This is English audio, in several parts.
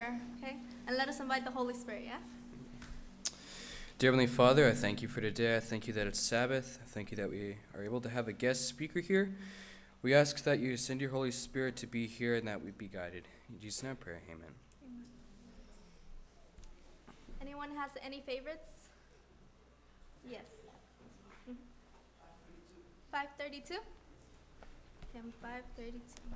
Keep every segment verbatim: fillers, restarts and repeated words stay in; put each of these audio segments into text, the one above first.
Okay? And let us invite the Holy Spirit, yeah? Dear Heavenly Father, I thank you for today. I thank you that it's Sabbath. I thank you that we are able to have a guest speaker here. We ask that you send your Holy Spirit to be here and that we be guided. In Jesus' name I pray, amen. Amen. Anyone has any favorites? Yes. Mm-hmm. five thirty-two? Hymn five thirty-two.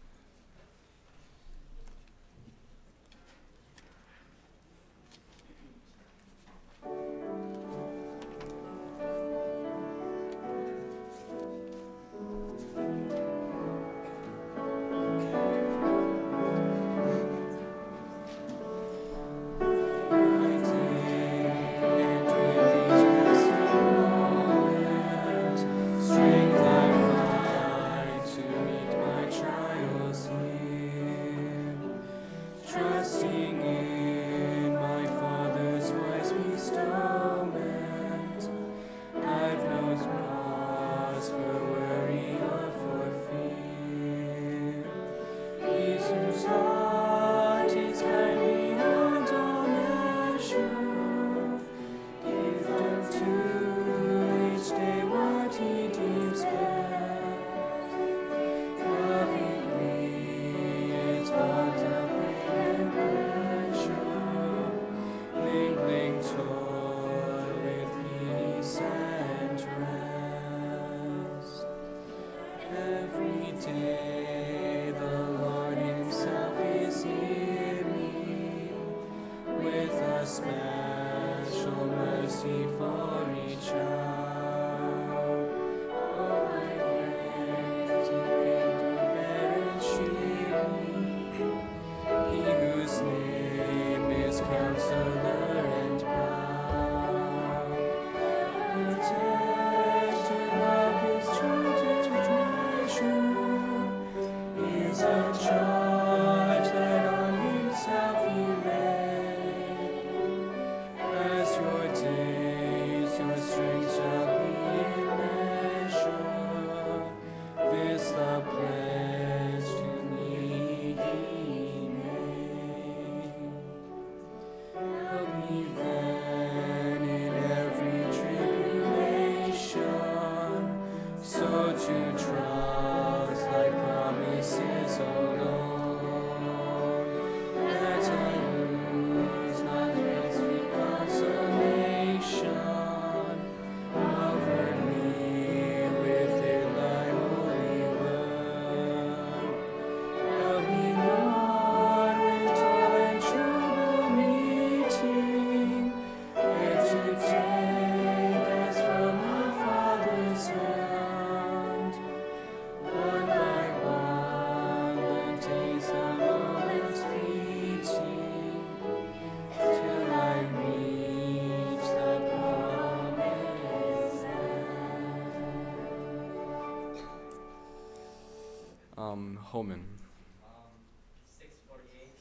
Um, Holman. Um, six forty-eight.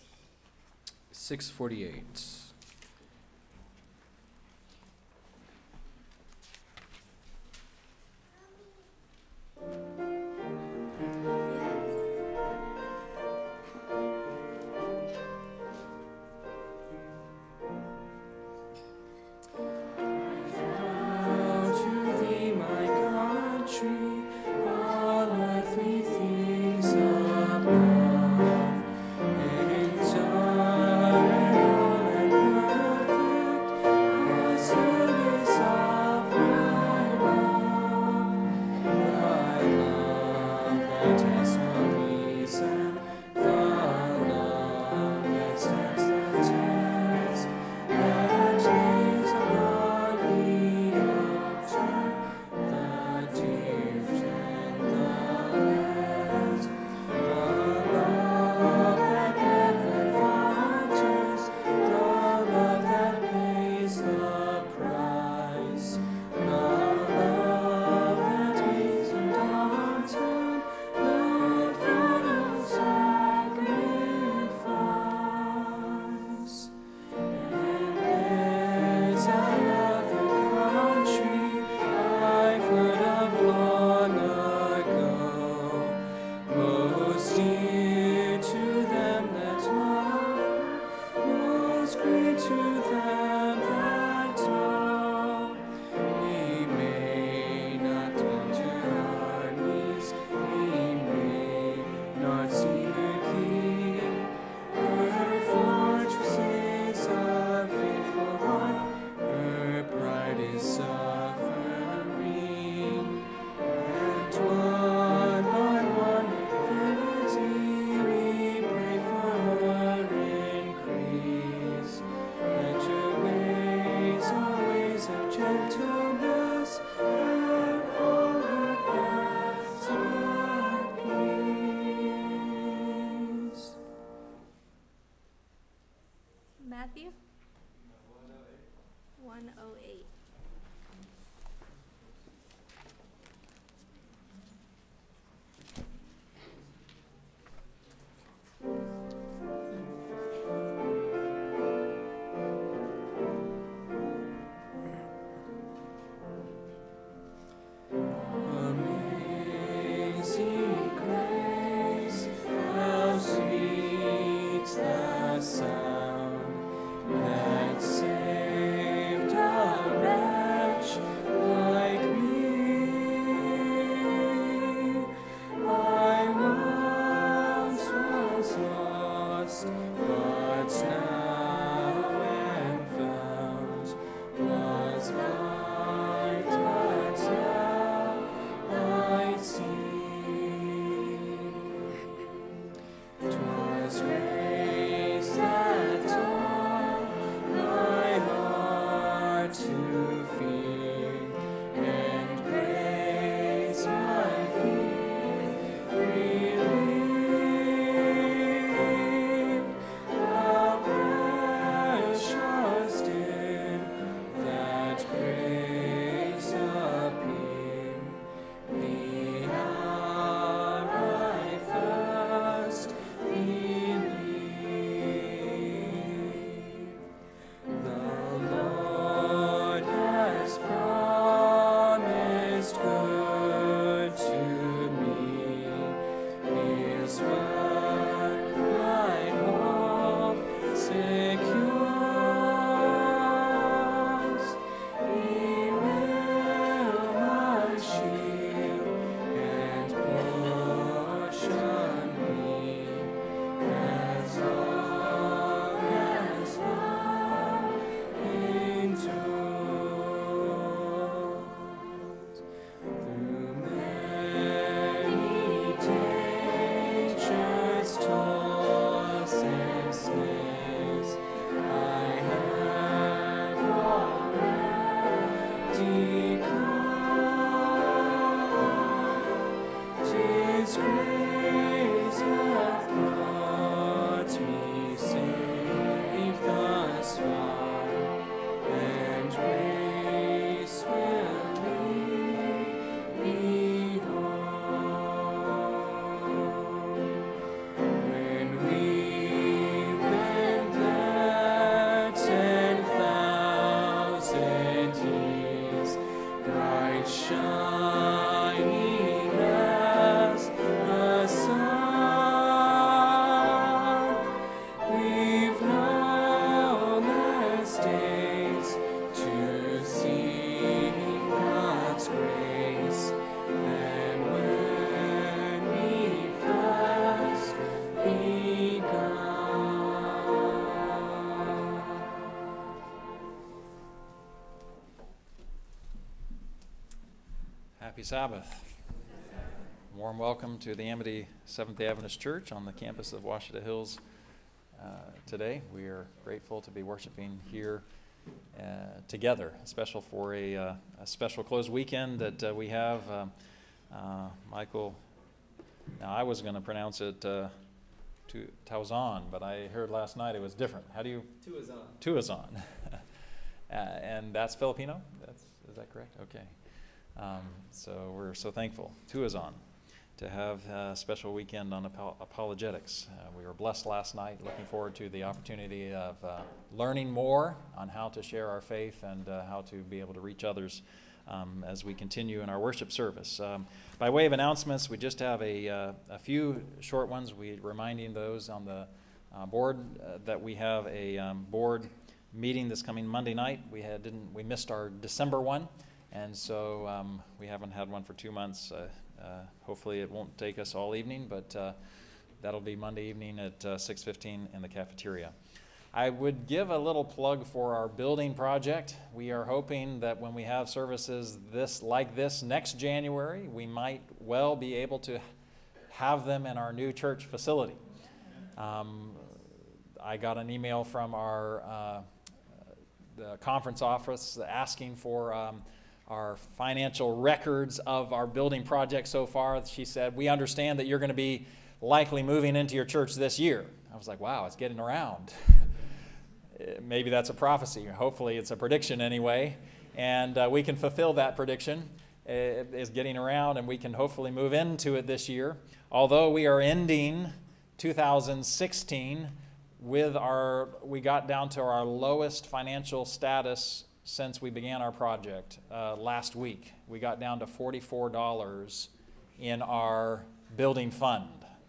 six forty-eight. Above, and Matthew? one oh eight. Amazing grace, how sweet the sound that saved a wretch like me. I once was lost, but now am found. Was blind, but now I see. 'Twas grace that taught my heart to fear, and grace my fear relieved. How precious did that grace appear, the hour I first believed. The Lord has promised good to me. His word my hope secures. He will my shield and portion be, as long as love endures. Through many dangers, toils, and snares, I have already come. 'Tis grace hath brought me safe thus far, and grace will lead me home. When we've been there ten thousand years, bright shining as the sun, we've knownless days to see God's grace, than when we first begun. Happy Sabbath. Warm welcome to the Amity Seventh-day Adventist Church on the campus of Ouachita Hills uh, today. We are grateful to be worshiping here uh, together, special for a, uh, a special closed weekend that uh, we have. Um, uh, Michael, now I was going to pronounce it uh, Tu- Tuazon, but I heard last night it was different. How do you? Tuazon. Tuazon. uh, and that's Filipino? That's, is that correct? Okay. Um, so we're so thankful, Tuazon, to have a special weekend on apo- apologetics. Uh, we were blessed last night, looking forward to the opportunity of uh, learning more on how to share our faith and uh, how to be able to reach others um, as we continue in our worship service. Um, by way of announcements, we just have a, uh, a few short ones. We're reminding those on the uh, board uh, that we have a um, board meeting this coming Monday night. We had didn't we missed our December one. And so um, we haven't had one for two months. Uh, uh, hopefully it won't take us all evening, but uh, that'll be Monday evening at uh, six fifteen in the cafeteria. I would give a little plug for our building project. We are hoping that when we have services this like this next January, we might well be able to have them in our new church facility. Um, I got an email from our uh, the conference office asking for um, our financial records of our building project so far. She said, we understand that you're going to be likely moving into your church this year. I was like, wow, it's getting around. maybe that's a prophecy. Hopefully it's a prediction anyway. And uh, we can fulfill that prediction. It is getting around, and we can hopefully move into it this year. Although we are ending two thousand sixteen with our, we got down to our lowest financial status since we began our project uh, last week. We got down to forty-four dollars in our building fund.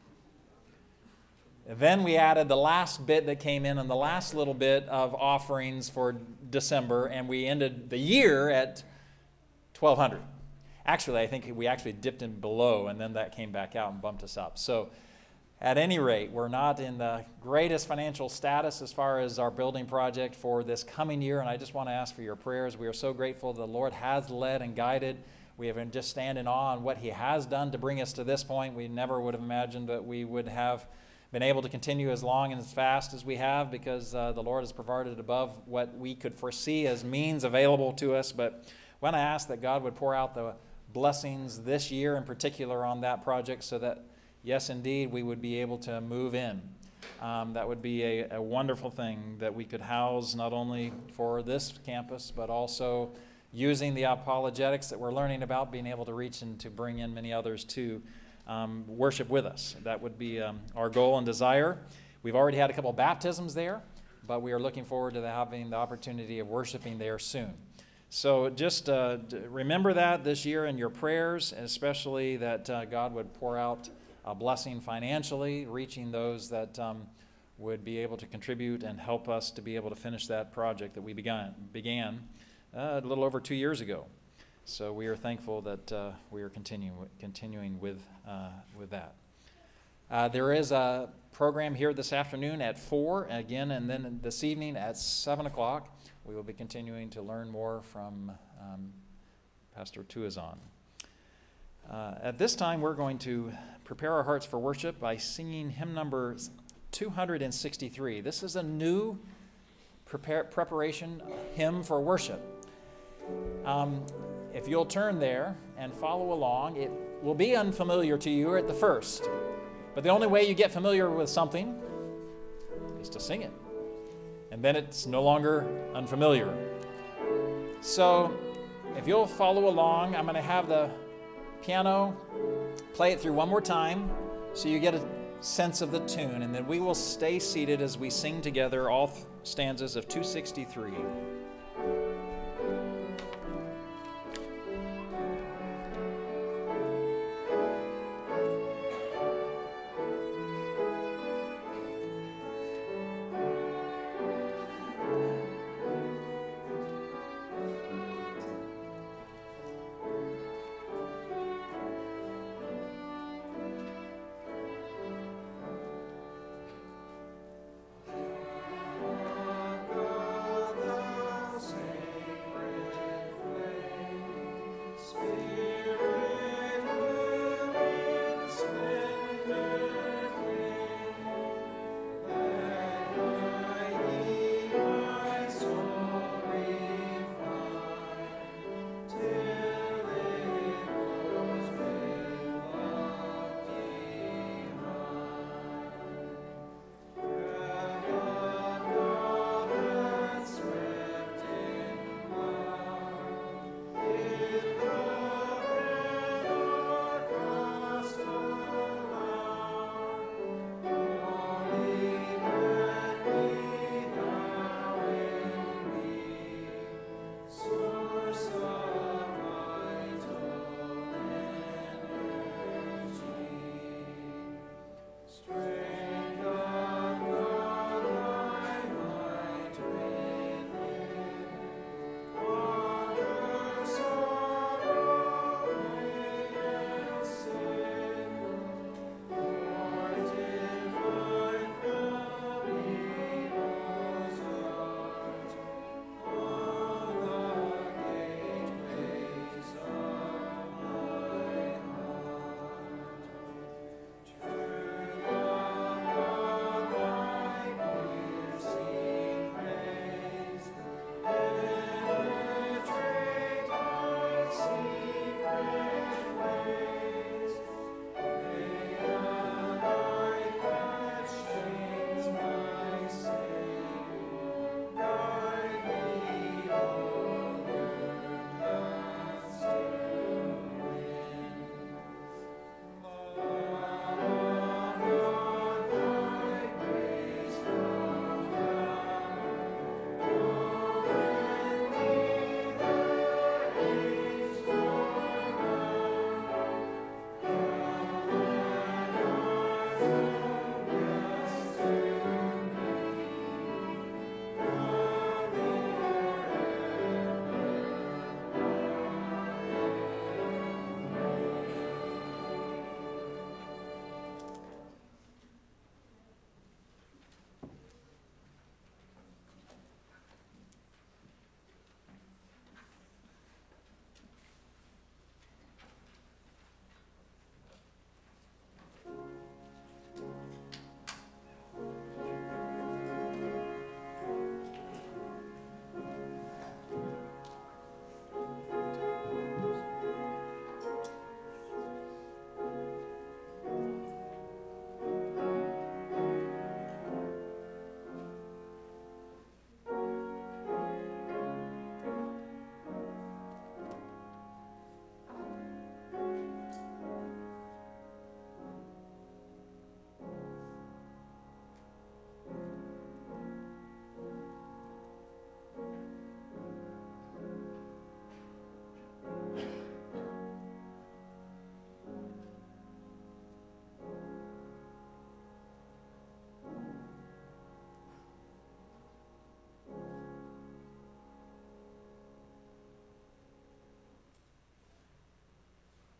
Then we added the last bit that came in and the last little bit of offerings for December, and we ended the year at twelve hundred dollars. Actually, I think we actually dipped in below, and then that came back out and bumped us up. So at any rate, we're not in the greatest financial status as far as our building project for this coming year, and I just want to ask for your prayers. We are so grateful the Lord has led and guided. We have been just stand in awe on what He has done to bring us to this point. We never would have imagined that we would have been able to continue as long and as fast as we have, because uh, the Lord has provided above what we could foresee as means available to us. But when I ask that God would pour out the blessings this year in particular on that project, so that, yes, indeed, we would be able to move in. Um, that would be a, a wonderful thing, that we could house not only for this campus, but also using the apologetics that we're learning about, being able to reach and to bring in many others to um, worship with us. That would be um, our goal and desire. We've already had a couple baptisms there, but we are looking forward to the, having the opportunity of worshiping there soon. So just uh, remember that this year in your prayers, especially that uh, God would pour out a blessing financially, reaching those that um, would be able to contribute and help us to be able to finish that project that we began, began uh, a little over two years ago. So we are thankful that uh, we are continuing continuing with uh, with that. Uh, there is a program here this afternoon at four again, and then this evening at seven o'clock. We will be continuing to learn more from um, Pastor Tuazon. Uh, at this time, we're going to prepare our hearts for worship by singing hymn number two hundred sixty-three. This is a new prepare, preparation hymn for worship. Um, if you'll turn there and follow along, it will be unfamiliar to you at the first. But the only way you get familiar with something is to sing it. And then it's no longer unfamiliar. So if you'll follow along, I'm going to have the piano play it through one more time so you get a sense of the tune, and then we will stay seated as we sing together all th- stanzas of two sixty-three.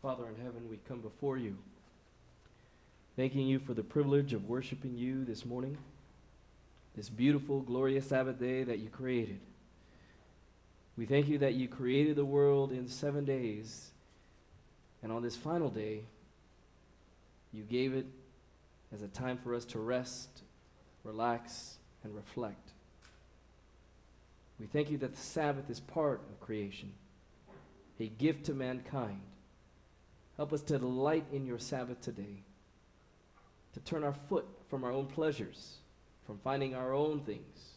Father in heaven, we come before you, thanking you for the privilege of worshiping you this morning, this beautiful, glorious Sabbath day that you created. We thank you that you created the world in seven days, and on this final day, you gave it as a time for us to rest, relax, and reflect. We thank you that the Sabbath is part of creation, a gift to mankind. Help us to delight in your Sabbath today, to turn our foot from our own pleasures, from finding our own things.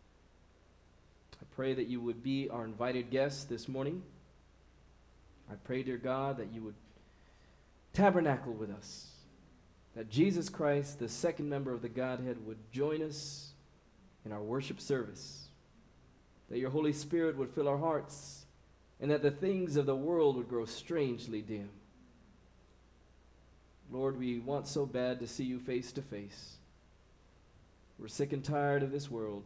I pray that you would be our invited guests this morning. I pray, dear God, that you would tabernacle with us, that Jesus Christ, the second member of the Godhead, would join us in our worship service, that your Holy Spirit would fill our hearts, and that the things of the world would grow strangely dim. Lord, we want so bad to see you face to face. We're sick and tired of this world.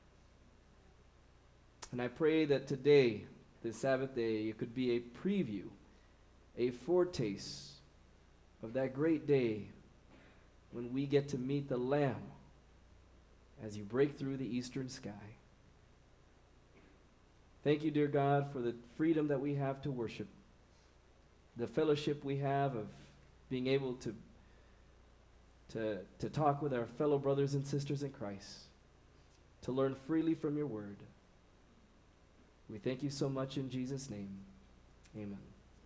And I pray that today, this Sabbath day, it could be a preview, a foretaste of that great day when we get to meet the Lamb as you break through the eastern sky. Thank you, dear God, for the freedom that we have to worship, the fellowship we have of being able to, to, to talk with our fellow brothers and sisters in Christ, to learn freely from your word. We thank you so much in Jesus' name. Amen.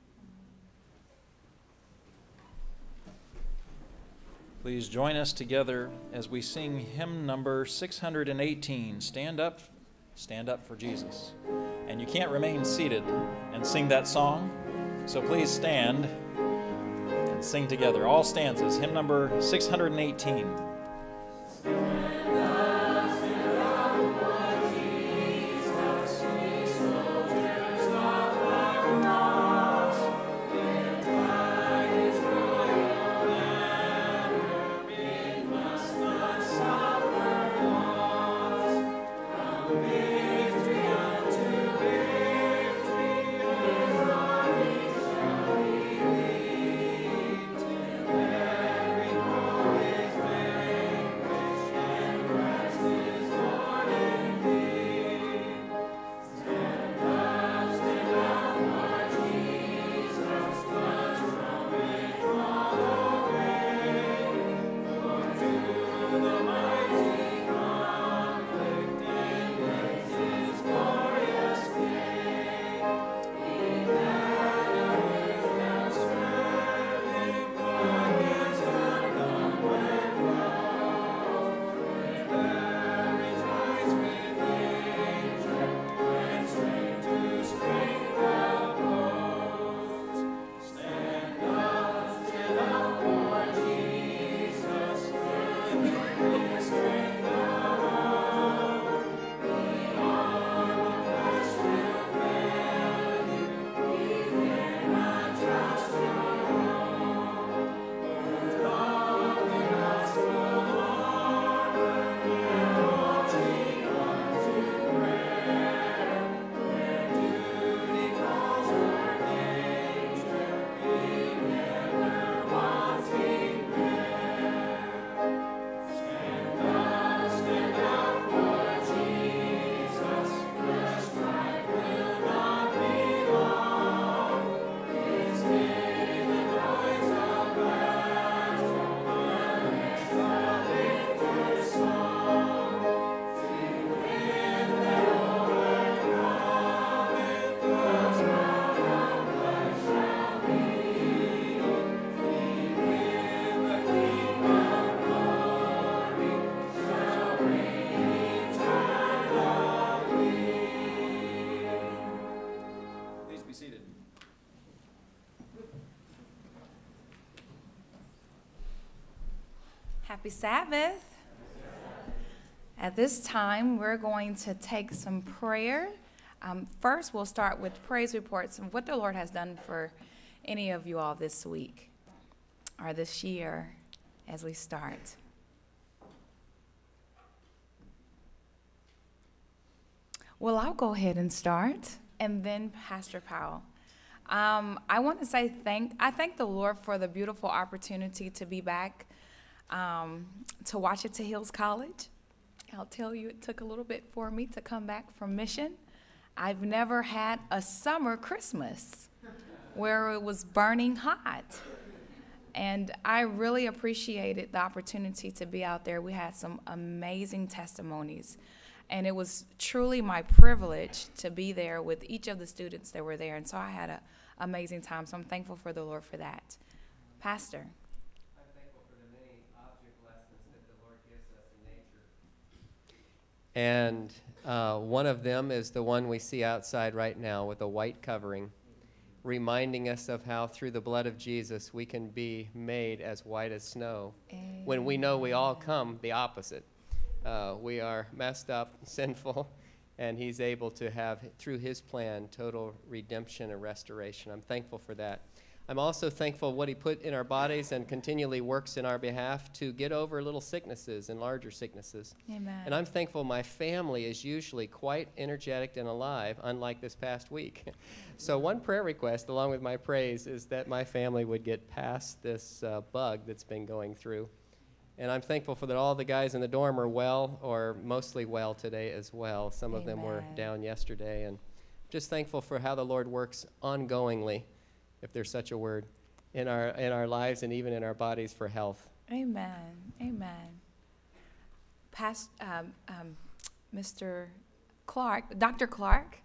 Please join us together as we sing hymn number six hundred eighteen, Stand Up, Stand Up for Jesus. And you can't remain seated and sing that song, so please stand and sing together. All stanzas, hymn number six hundred eighteen. Happy Sabbath. At this time, we're going to take some prayer. Um, first, we'll start with praise reports and what the Lord has done for any of you all this week or this year as we start. Well, I'll go ahead and start, and then Pastor Powell. Um, I want to say thank, I thank the Lord for the beautiful opportunity to be back um, to Ouachita Hills College. I'll tell you, it took a little bit for me to come back from mission. I've never had a summer Christmas where it was burning hot. And I really appreciated the opportunity to be out there. We had some amazing testimonies. And it was truly my privilege to be there with each of the students that were there. And so I had an amazing time. So I'm thankful for the Lord for that. Pastor. I'm thankful for the many object lessons that the Lord gives us in nature. And uh, one of them is the one we see outside right now with a white covering, reminding us of how through the blood of Jesus we can be made as white as snow, Amen. When we know we all come the opposite. Uh, we are messed up, sinful, and he's able to have, through his plan, total redemption and restoration. I'm thankful for that. I'm also thankful what he put in our bodies and continually works in our behalf to get over little sicknesses and larger sicknesses. Amen. And I'm thankful my family is usually quite energetic and alive, unlike this past week. So one prayer request, along with my praise, is that my family would get past this uh, bug that's been going through. And I'm thankful for that all the guys in the dorm are well, or mostly well today as well. Some of them were Amen. down yesterday. And just thankful for how the Lord works ongoingly, if there's such a word, in our in our lives and even in our bodies for health. Amen. Amen. Past, um, um, Mister Clark, Doctor Clark.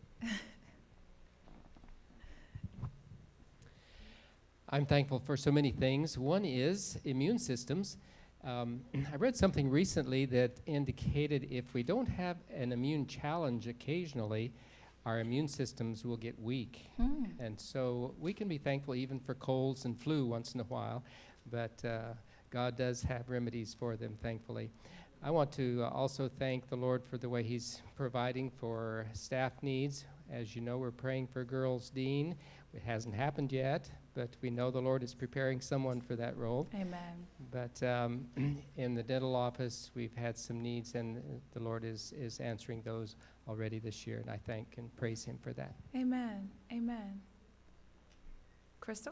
I'm thankful for so many things. One is immune systems. Um, I read something recently that indicated if we don't have an immune challenge occasionally, our immune systems will get weak. Hmm. And so we can be thankful even for colds and flu once in a while, but uh, God does have remedies for them, thankfully. I want to uh, also thank the Lord for the way he's providing for staff needs. As you know, we're praying for girls' dean. It hasn't happened yet, but we know the Lord is preparing someone for that role. Amen. But um, in the dental office, we've had some needs, and the Lord is, is answering those already this year, and I thank and praise him for that. Amen. Amen. Crystal?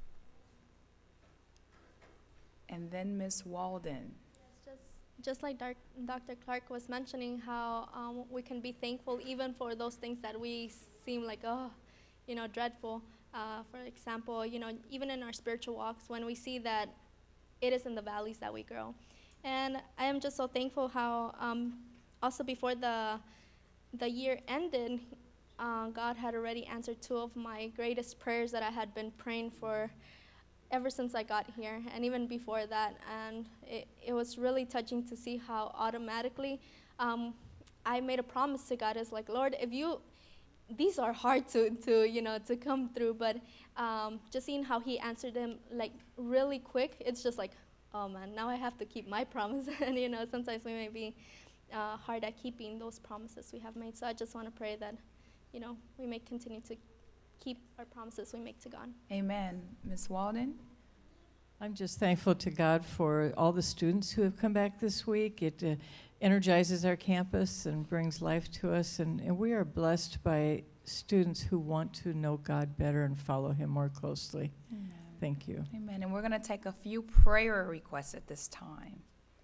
And then Miss Walden. Just, just like Doc- Doctor Clark was mentioning, how um, we can be thankful even for those things that we seem like, oh, you know, dreadful. Uh, for example, you know, even in our spiritual walks, when we see that it is in the valleys that we grow. And I am just so thankful how um, also before the the year ended, uh, God had already answered two of my greatest prayers that I had been praying for ever since I got here, and even before that. And it, it was really touching to see how automatically um, I made a promise to God. It's like, Lord, if you, these are hard to, to you know, to come through, but um, just seeing how he answered them like really quick, it's just like, oh man, now I have to keep my promise. And you know, sometimes we may be uh, hard at keeping those promises we have made. So I just want to pray that, you know, we may continue to keep our promises we make to God. Amen. Miss Walden? I'm just thankful to God for all the students who have come back this week. It uh, energizes our campus and brings life to us, and, and we are blessed by students who want to know God better and follow him more closely. Amen. Thank you. Amen. And we're going to take a few prayer requests at this time.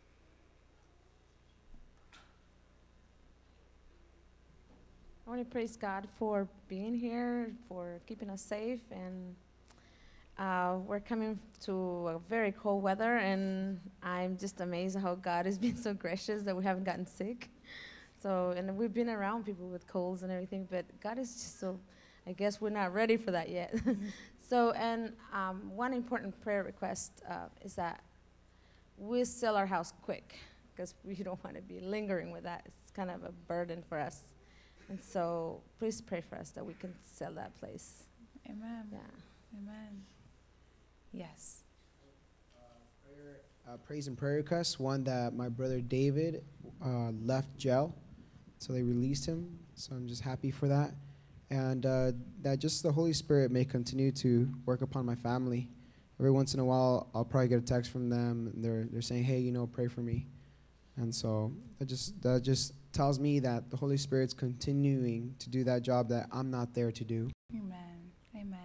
I want to praise God for being here, for keeping us safe, and uh, we're coming to a very cold weather, and I'm just amazed how God has been so gracious that we haven't gotten sick. So, and we've been around people with colds and everything, but God is just so, I guess we're not ready for that yet. So, and um, one important prayer request uh, is that we sell our house quick, because we don't want to be lingering with that. It's kind of a burden for us. And so please pray for us that we can sell that place. Amen. Yeah. Amen. Yes. Uh, prayer, uh, praise and prayer request. One that my brother David uh, left jail, so they released him. So I'm just happy for that. And uh, that just the Holy Spirit may continue to work upon my family. Every once in a while, I'll probably get a text from them, and they're they're saying, "Hey, you know, pray for me." And so that just that just tells me that the Holy Spirit's continuing to do that job that I'm not there to do. Amen. Amen.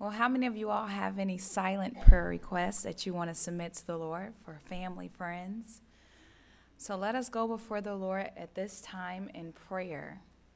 Well, how many of you all have any silent prayer requests that you want to submit to the Lord for family, friends? So let us go before the Lord at this time in prayer.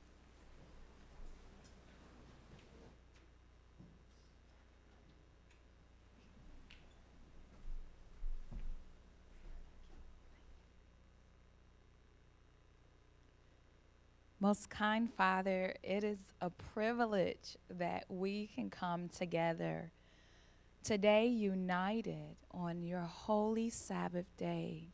Most kind Father, it is a privilege that we can come together today united on your holy Sabbath day,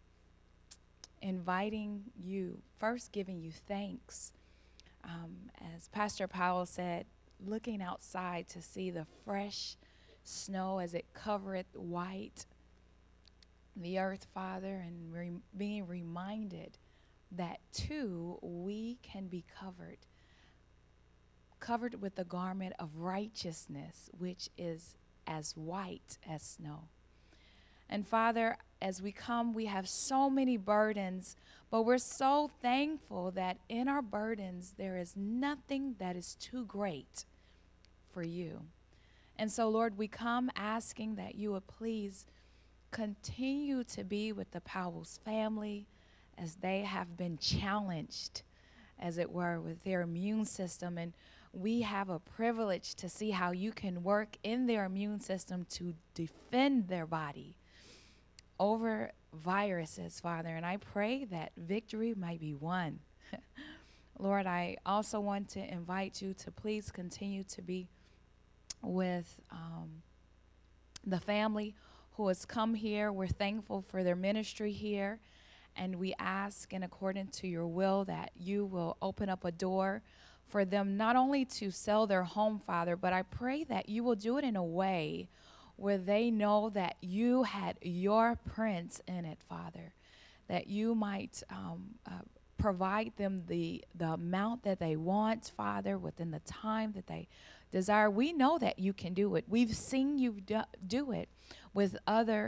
inviting you, first giving you thanks. Um, as Pastor Powell said, looking outside to see the fresh snow as it covereth white the earth, Father, and re- being reminded that too we can be covered, covered with the garment of righteousness, which is as white as snow. And Father, as we come, we have so many burdens, but we're so thankful that in our burdens there is nothing that is too great for you. And so, Lord, we come asking that you would please continue to be with the Powell's family as they have been challenged, as it were, with their immune system. And we have a privilege to see how you can work in their immune system to defend their body over viruses, Father. And I pray that victory might be won. Lord, I also want to invite you to please continue to be with um, the family who has come here. We're thankful for their ministry here. And we ask in accordance to your will that you will open up a door for them not only to sell their home, Father, but I pray that you will do it in a way where they know that you had your prints in it, Father, that you might um, uh, provide them the, the amount that they want, Father, within the time that they desire. We know that you can do it. We've seen you do, do it with other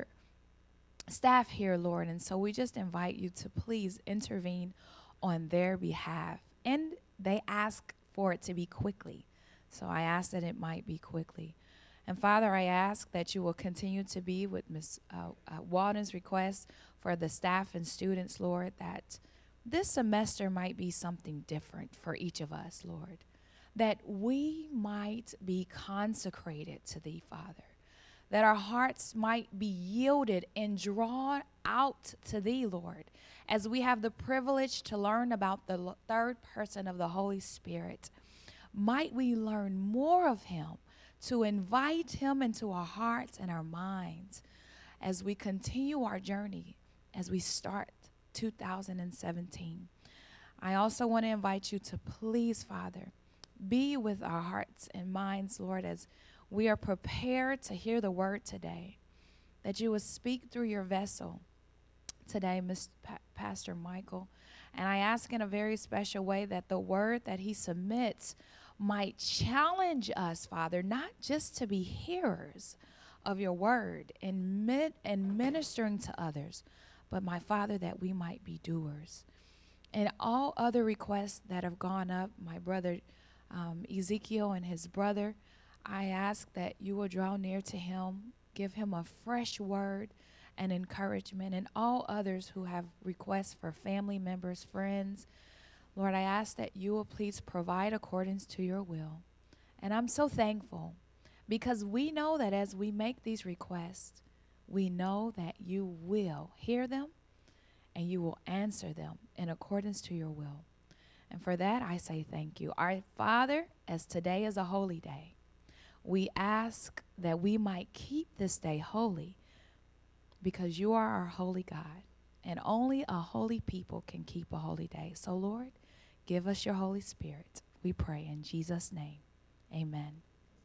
staff here, Lord, and so we just invite you to please intervene on their behalf. And they ask for it to be quickly, so I ask that it might be quickly. And Father, I ask that you will continue to be with Miz Uh, uh, Walden's request for the staff and students, Lord, that this semester might be something different for each of us, Lord, that we might be consecrated to thee, Father, that our hearts might be yielded and drawn out to thee, Lord, as we have the privilege to learn about the third person of the Holy Spirit. Might we learn more of him, to invite him into our hearts and our minds as we continue our journey, as we start two thousand seventeen. I also want to invite you to please, Father, be with our hearts and minds, Lord, as we are prepared to hear the word today, that you will speak through your vessel today, Mister Pa- Pastor Michael. And I ask in a very special way that the word that he submits might challenge us, Father, not just to be hearers of your word and, min- and ministering to others, but my Father, that we might be doers. And all other requests that have gone up, my brother um, Ezekiel and his brother, I ask that you will draw near to him, give him a fresh word and encouragement, and all others who have requests for family members, friends. Lord, I ask that you will please provide according to your will. And I'm so thankful because we know that as we make these requests, we know that you will hear them and you will answer them in accordance to your will. And for that, I say thank you. Our Father, as today is a holy day, we ask that we might keep this day holy because you are our holy God, and only a holy people can keep a holy day. So, Lord, give us your Holy Spirit. We pray in Jesus' name. Amen.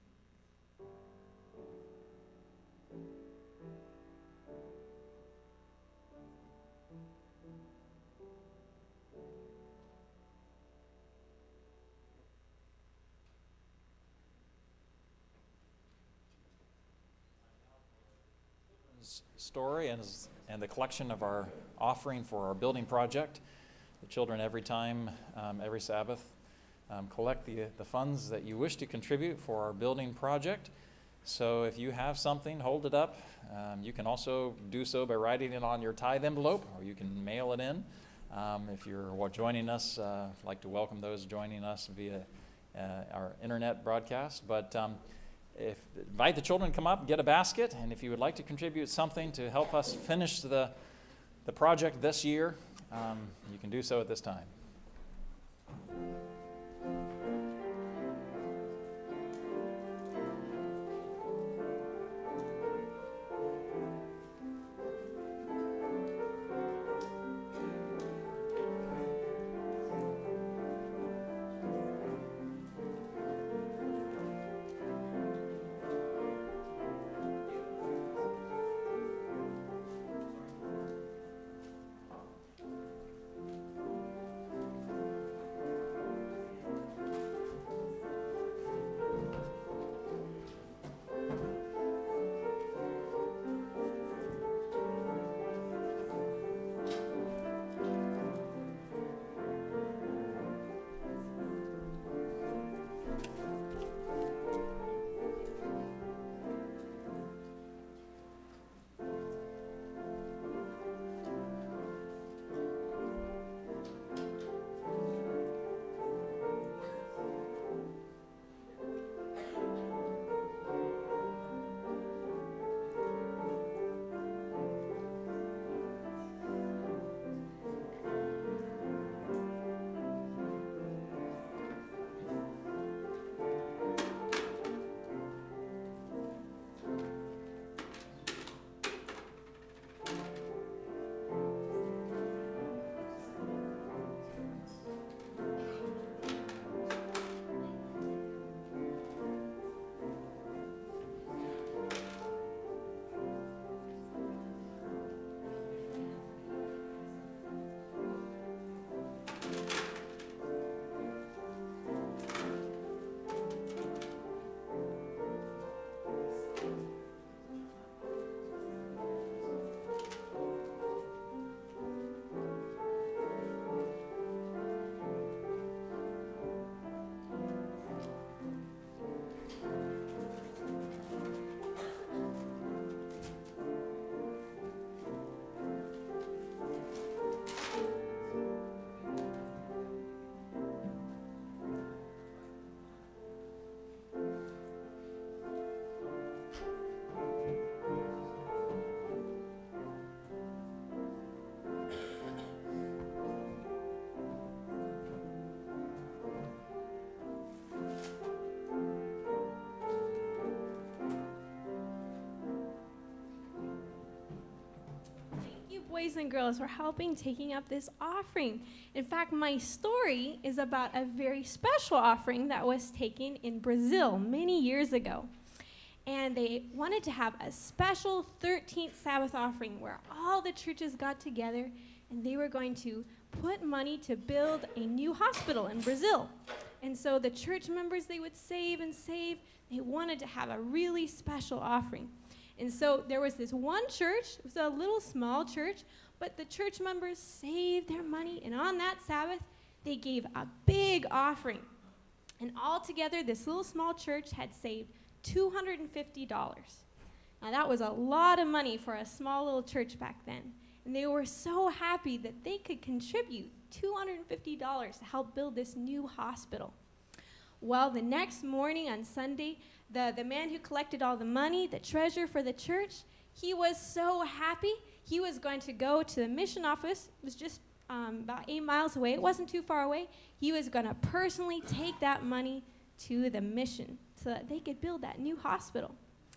Story and, and the collection of our offering for our building project. The children every time, um, every Sabbath, um, collect the, the funds that you wish to contribute for our building project. So if you have something, hold it up. Um, you can also do so by writing it on your tithe envelope, or you can mail it in. Um, if you're wa- joining us, uh, I'd like to welcome those joining us via uh, our internet broadcast. But um, if invite the children to come up, get a basket, and if you would like to contribute something to help us finish the, the project this year, um, you can do so at this time. Boys and girls for helping taking up this offering. In fact, my story is about a very special offering that was taken in Brazil many years ago. And they wanted to have a special thirteenth Sabbath offering where all the churches got together and they were going to put money to build a new hospital in Brazil. And so the church members, they would save and save. They wanted to have a really special offering. And so there was this one church, it was a little small church, but the church members saved their money, and on that Sabbath, they gave a big offering. And altogether, this little small church had saved two hundred fifty dollars. Now that was a lot of money for a small little church back then. And they were so happy that they could contribute two hundred fifty dollars to help build this new hospital. Well, the next morning on Sunday, the, the man who collected all the money, the treasurer for the church, he was so happy. He was going to go to the mission office. It was just um, about eight miles away. It wasn't too far away. He was going to personally take that money to the mission so that they could build that new hospital.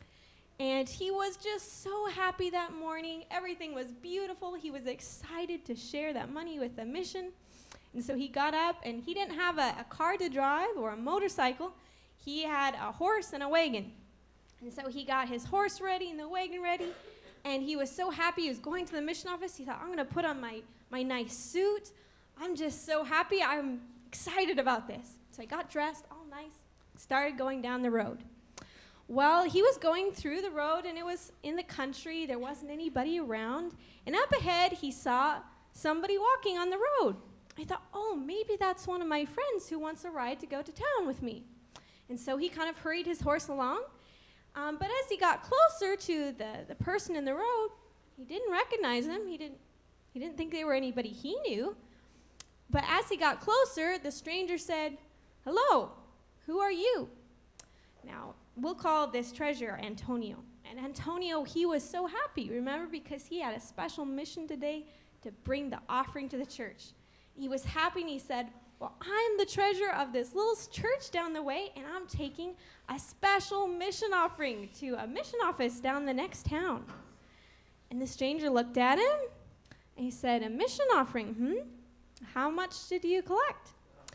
And he was just so happy that morning. Everything was beautiful. He was excited to share that money with the mission. And so he got up, and he didn't have a, a car to drive or a motorcycle. He had a horse and a wagon. And so he got his horse ready and the wagon ready, and he was so happy. He was going to the mission office. He thought, I'm going to put on my, my nice suit. I'm just so happy. I'm excited about this. So he got dressed all nice, started going down the road. Well, he was going through the road, and it was in the country. There wasn't anybody around. And up ahead, he saw somebody walking on the road. I thought, oh, maybe that's one of my friends who wants a ride to go to town with me. And so he kind of hurried his horse along. Um, but as he got closer to the, the person in the road, he didn't recognize him. He didn't, he didn't think they were anybody he knew. But as he got closer, the stranger said, "Hello, who are you?" Now, we'll call this treasurer Antonio. And Antonio, he was so happy, remember, because he had a special mission today to bring the offering to the church. He was happy and he said, "Well, I'm the treasurer of this little church down the way, and I'm taking a special mission offering to a mission office down the next town." And the stranger looked at him and he said, "A mission offering, hmm? How much did you collect?"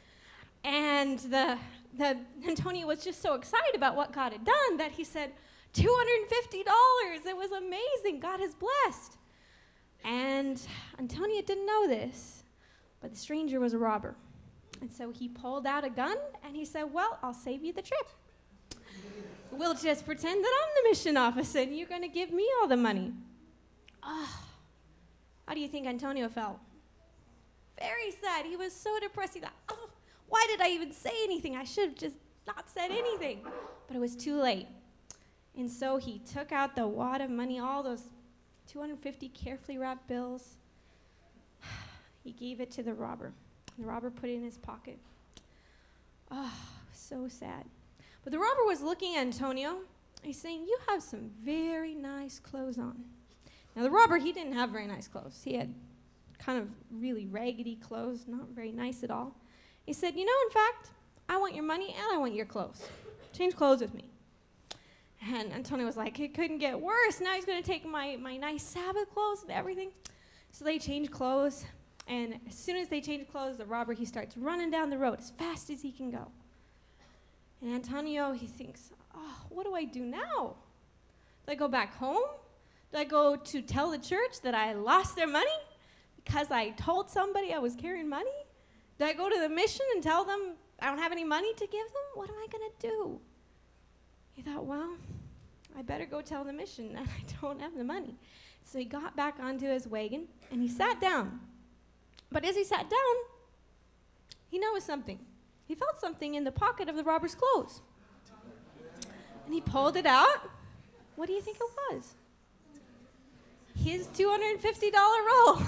And the, the Antonio was just so excited about what God had done that he said, two hundred fifty dollars. It was amazing. God has blessed. And Antonio didn't know this, but the stranger was a robber. And so he pulled out a gun and he said, "Well, I'll save you the trip. We'll just pretend that I'm the mission officer and you're going to give me all the money." Oh, how do you think Antonio felt? Very sad. He was so depressed. He thought, "Oh, why did I even say anything? I should have just not said anything." But it was too late. And so he took out the wad of money, all those two hundred fifty carefully wrapped bills. He gave it to the robber. The robber put it in his pocket. Oh, so sad. But the robber was looking at Antonio. He's saying, "You have some very nice clothes on." Now, the robber, he didn't have very nice clothes. He had kind of really raggedy clothes, not very nice at all. He said, "You know, in fact, I want your money and I want your clothes. Change clothes with me." And Antonio was like, it couldn't get worse. Now he's going to take my, my nice Sabbath clothes and everything. So they changed clothes. And as soon as they changed clothes, the robber, he starts running down the road as fast as he can go. And Antonio, he thinks, "Oh, what do I do now? Do I go back home? Do I go to tell the church that I lost their money because I told somebody I was carrying money? Do I go to the mission and tell them I don't have any money to give them? What am I going to do?" He thought, "Well, I better go tell the mission that I don't have the money." So he got back onto his wagon and he sat down. But as he sat down, he noticed something. He felt something in the pocket of the robber's clothes. And he pulled it out. What do you think it was? His two hundred fifty dollars roll.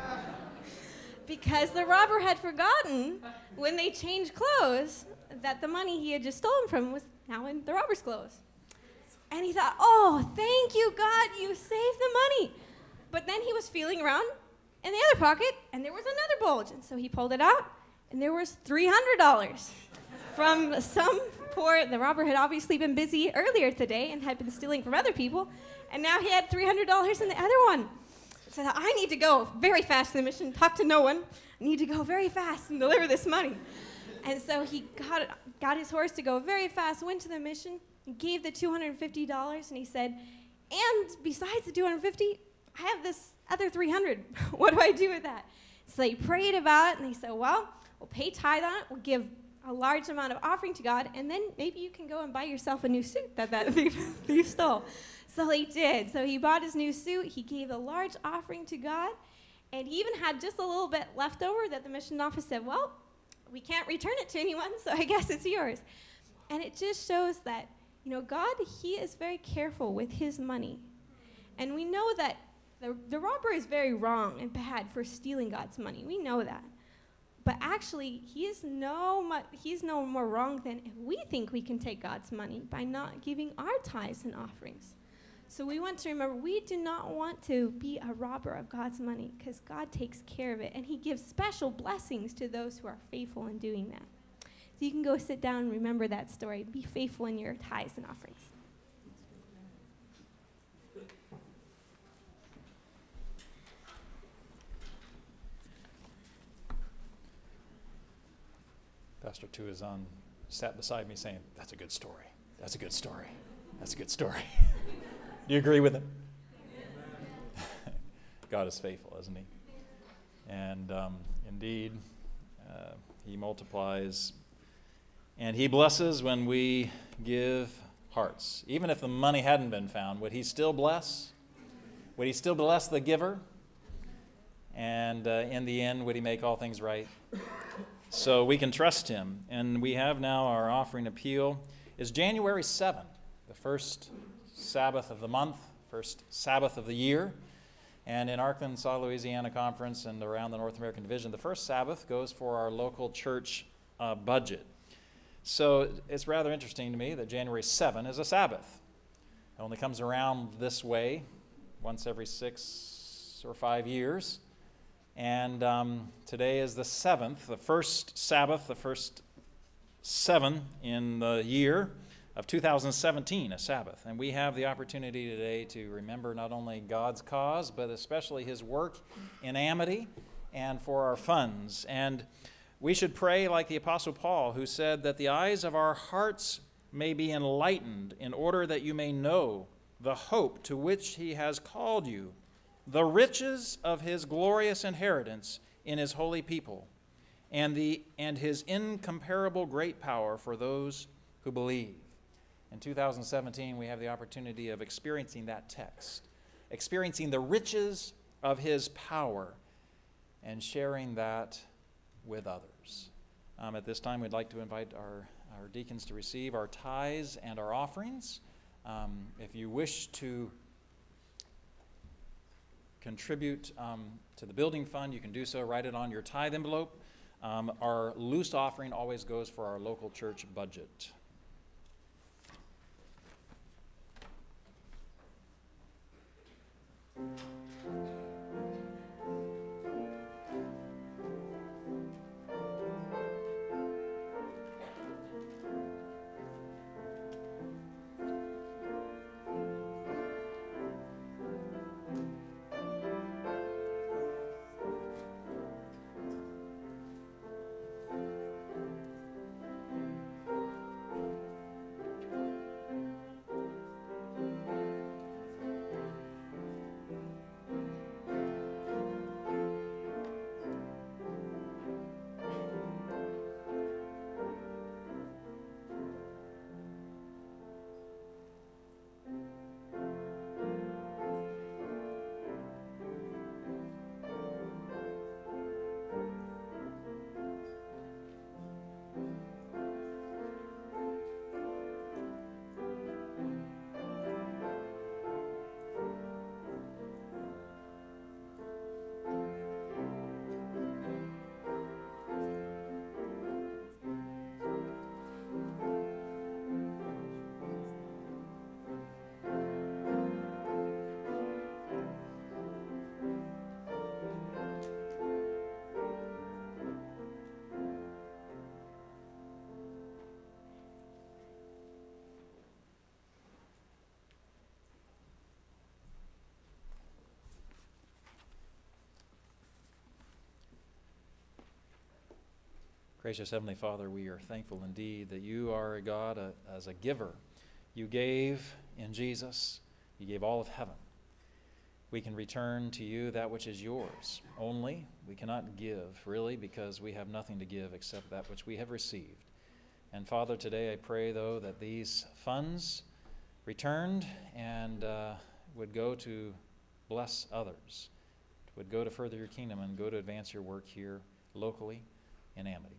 Because the robber had forgotten when they changed clothes that the money he had just stolen from was now in the robber's clothes. And he thought, "Oh, thank you, God, you saved the money." But then he was feeling around in the other pocket, and there was another bulge. And so he pulled it out, and there was three hundred dollars from some poor, the robber had obviously been busy earlier today and had been stealing from other people, and now he had three hundred dollars in the other one. So I thought, I need to go very fast to the mission, talk to no one. I need to go very fast and deliver this money. And so he got, it, got his horse to go very fast, went to the mission, and gave the two hundred fifty dollars, and he said, "And besides the two hundred fifty dollars, I have this other three hundred dollars. What do I do with that?" So they prayed about it, and they said, "Well, we'll pay tithe on it, we'll give a large amount of offering to God, and then maybe you can go and buy yourself a new suit that that thief, thief stole." So he did. So he bought his new suit, he gave a large offering to God, and he even had just a little bit left over that the mission office said, "Well, we can't return it to anyone, so I guess it's yours." And it just shows that, you know, God, he is very careful with his money. And we know that the, the robber is very wrong and bad for stealing God's money. We know that. But actually, he is no, mu- he's no more wrong than if we think we can take God's money by not giving our tithes and offerings. So we want to remember, we do not want to be a robber of God's money, because God takes care of it, and he gives special blessings to those who are faithful in doing that. So you can go sit down and remember that story. Be faithful in your tithes and offerings. Pastor Tuazon sat beside me saying, "That's a good story. That's a good story. That's a good story." Do you agree with him? God is faithful, isn't he? And um, indeed, uh, he multiplies and he blesses when we give hearts. Even if the money hadn't been found, would he still bless? Would he still bless the giver? And uh, in the end, would he make all things right? So we can trust him. And we have now our offering appeal. Is January seventh, the first Sabbath of the month, first Sabbath of the year. And in Arkansas, Louisiana Conference and around the North American Division, the first Sabbath goes for our local church uh, budget. So it's rather interesting to me that January seventh is a Sabbath. It only comes around this way once every six or five years. And um, today is the seventh, the first Sabbath, the first seven in the year of two thousand seventeen, a Sabbath. And we have the opportunity today to remember not only God's cause, but especially his work in amity and for our funds. And we should pray like the Apostle Paul, who said that the eyes of our hearts may be enlightened in order that you may know the hope to which he has called you, the riches of his glorious inheritance in his holy people, and, the, and his incomparable great power for those who believe. In two thousand seventeen, we have the opportunity of experiencing that text, experiencing the riches of his power, and sharing that with others. Um, at this time, we'd like to invite our, our deacons to receive our tithes and our offerings. Um, if you wish to contribute um, to the building fund, you can do so. Write it on your tithe envelope. Um, our loose offering always goes for our local church budget. Gracious Heavenly Father, we are thankful indeed that you are a God a, as a giver. You gave in Jesus, you gave all of heaven. We can return to you that which is yours. Only we cannot give, really, because we have nothing to give except that which we have received. And Father, today I pray, though, that these funds returned and uh, would go to bless others, would go to further your kingdom and go to advance your work here locally in Amity.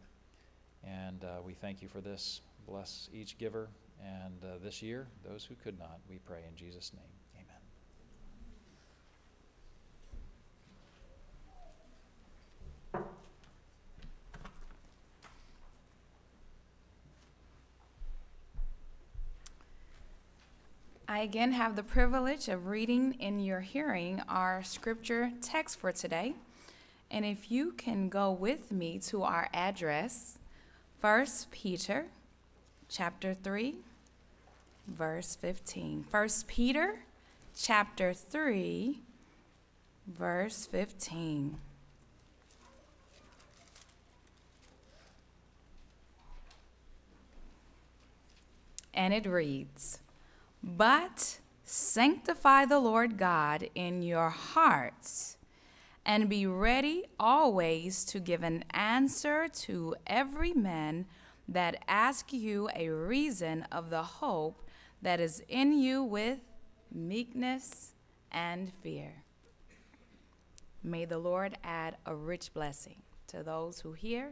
And uh, we thank you for this. Bless each giver. And uh, this year, those who could not, we pray in Jesus' name. Amen. I again have the privilege of reading in your hearing our scripture text for today. And if you can go with me to our address, First Peter chapter three, verse fifteen. First Peter chapter three, verse fifteen. And it reads, "But sanctify the Lord God in your hearts, and be ready always to give an answer to every man that asks you a reason of the hope that is in you with meekness and fear." May the Lord add a rich blessing to those who hear,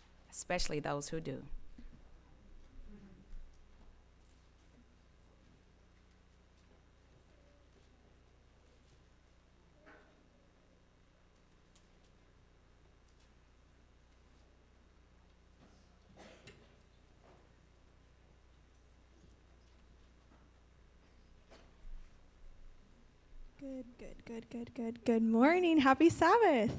especially those who do. Good, good, good, good, good. Good morning. Happy Sabbath.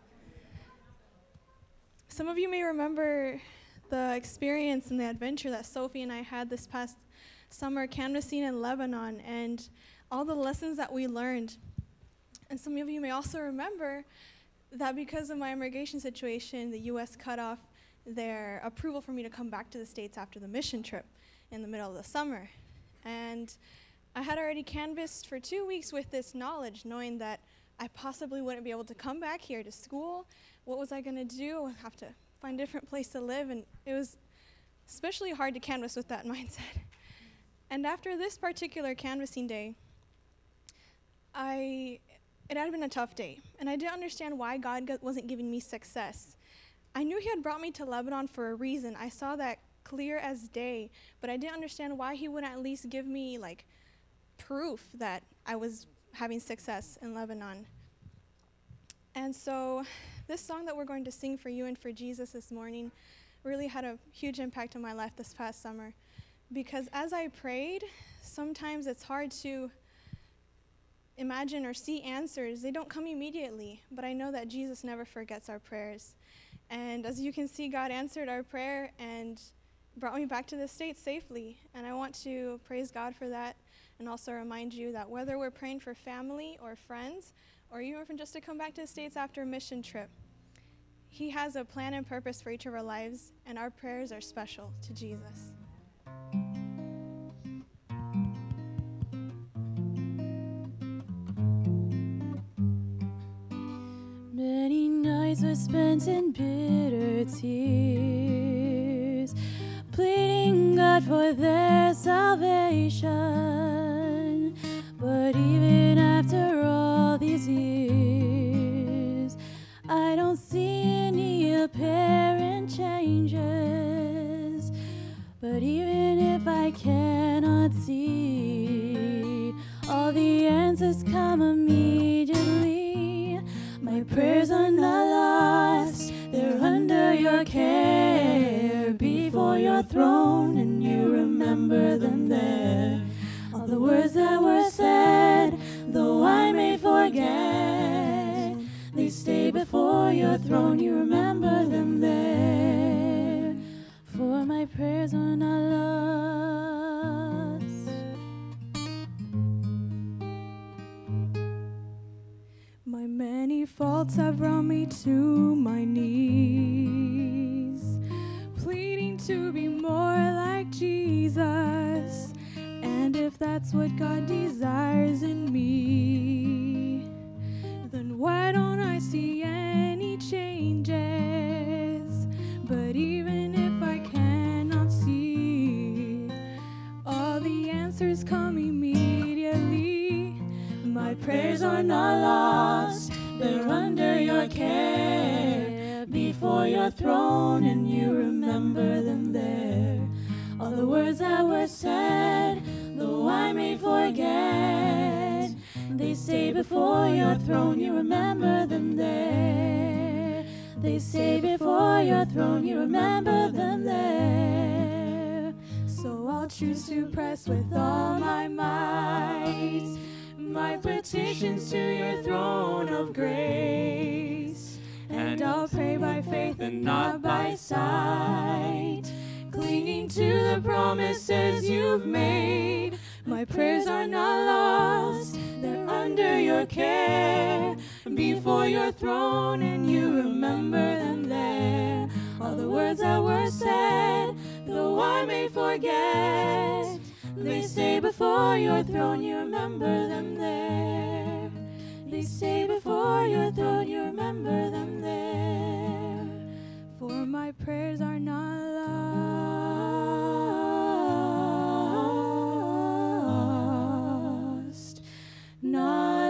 Some of you may remember the experience and the adventure that Sophie and I had this past summer canvassing in Lebanon and all the lessons that we learned. And some of you may also remember that because of my immigration situation, the U S cut off their approval for me to come back to the States after the mission trip in the middle of the summer. And I had already canvassed for two weeks with this knowledge, knowing that I possibly wouldn't be able to come back here to school. What was I going to do? I'd have to find a different place to live, and it was especially hard to canvass with that mindset. And after this particular canvassing day, I, it had been a tough day, and I didn't understand why God go- wasn't giving me success. I knew he had brought me to Lebanon for a reason. I saw that clear as day, but I didn't understand why he wouldn't at least give me like proof that I was having success in Lebanon. And so this song that we're going to sing for you and for Jesus this morning really had a huge impact on my life this past summer, because as I prayed, sometimes it's hard to imagine or see answers. They don't come immediately, but I know that Jesus never forgets our prayers. And as you can see, God answered our prayer and brought me back to the States safely. And I want to praise God for that, and also remind you that whether we're praying for family or friends, or even for just to come back to the States after a mission trip, he has a plan and purpose for each of our lives, and our prayers are special to Jesus. Many nights were spent in bitter tears, pleading God for their salvation. But even after all these years, I don't see any apparent changes. But even if I cannot see, all the answers come immediately. My prayers are not lost, they're under your care, before your throne, and you remember them there. All the words that were said, though I may forget, they stay before your throne, you remember them there. For my prayers are not lost. My many faults have brought me to my knees, pleading to be more like Jesus. And if that's what God desires in me, then why don't I see any changes? But even if I cannot see, all the answers come immediately. My prayers are not lost, they're under your care, before your throne, and you remember them there. All the words that were said, though I may forget, they stay before your throne, you remember them there. They stay before your throne, you remember them there. So I'll choose to press with all my might, my petitions to your throne of grace. And I'll pray by faith and not by sight, clinging to the promises you've made. My prayers are not lost, they're under your care, before your throne, and you remember them there. All the words that were said, though I may forget, they stay before your throne, you remember them there. They stay before your throne, you remember them there. For my prayers are not lost, not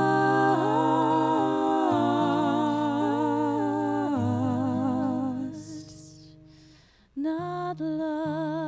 lost, not lost.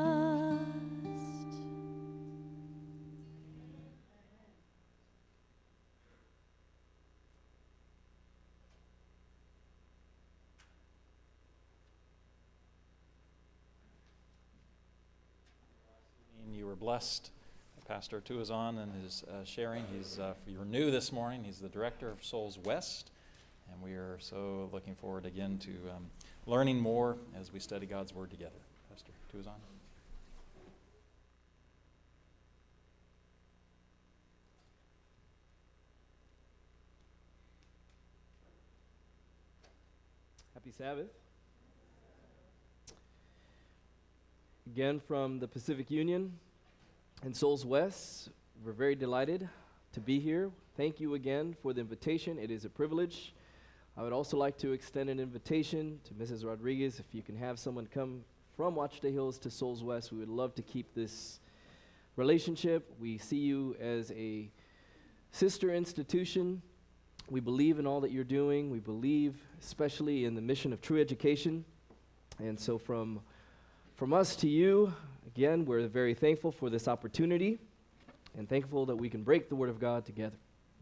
You were blessed Pastor Tuazon and his uh, sharing. He's, uh, if you're new this morning, he's the director of Souls West, and we are so looking forward again to um, learning more as we study God's Word together. Pastor Tuazon. Happy Sabbath. Again from the Pacific Union and Souls West, we're very delighted to be here. Thank you again for the invitation. It is a privilege. I would also like to extend an invitation to Missus Rodriguez. If you can have someone come from Ouachita Hills to Souls West, we would love to keep this relationship. We see you as a sister institution. We believe in all that you're doing. We believe especially in the mission of true education. And so from, from us to you, again, we're very thankful for this opportunity and thankful that we can break the Word of God together.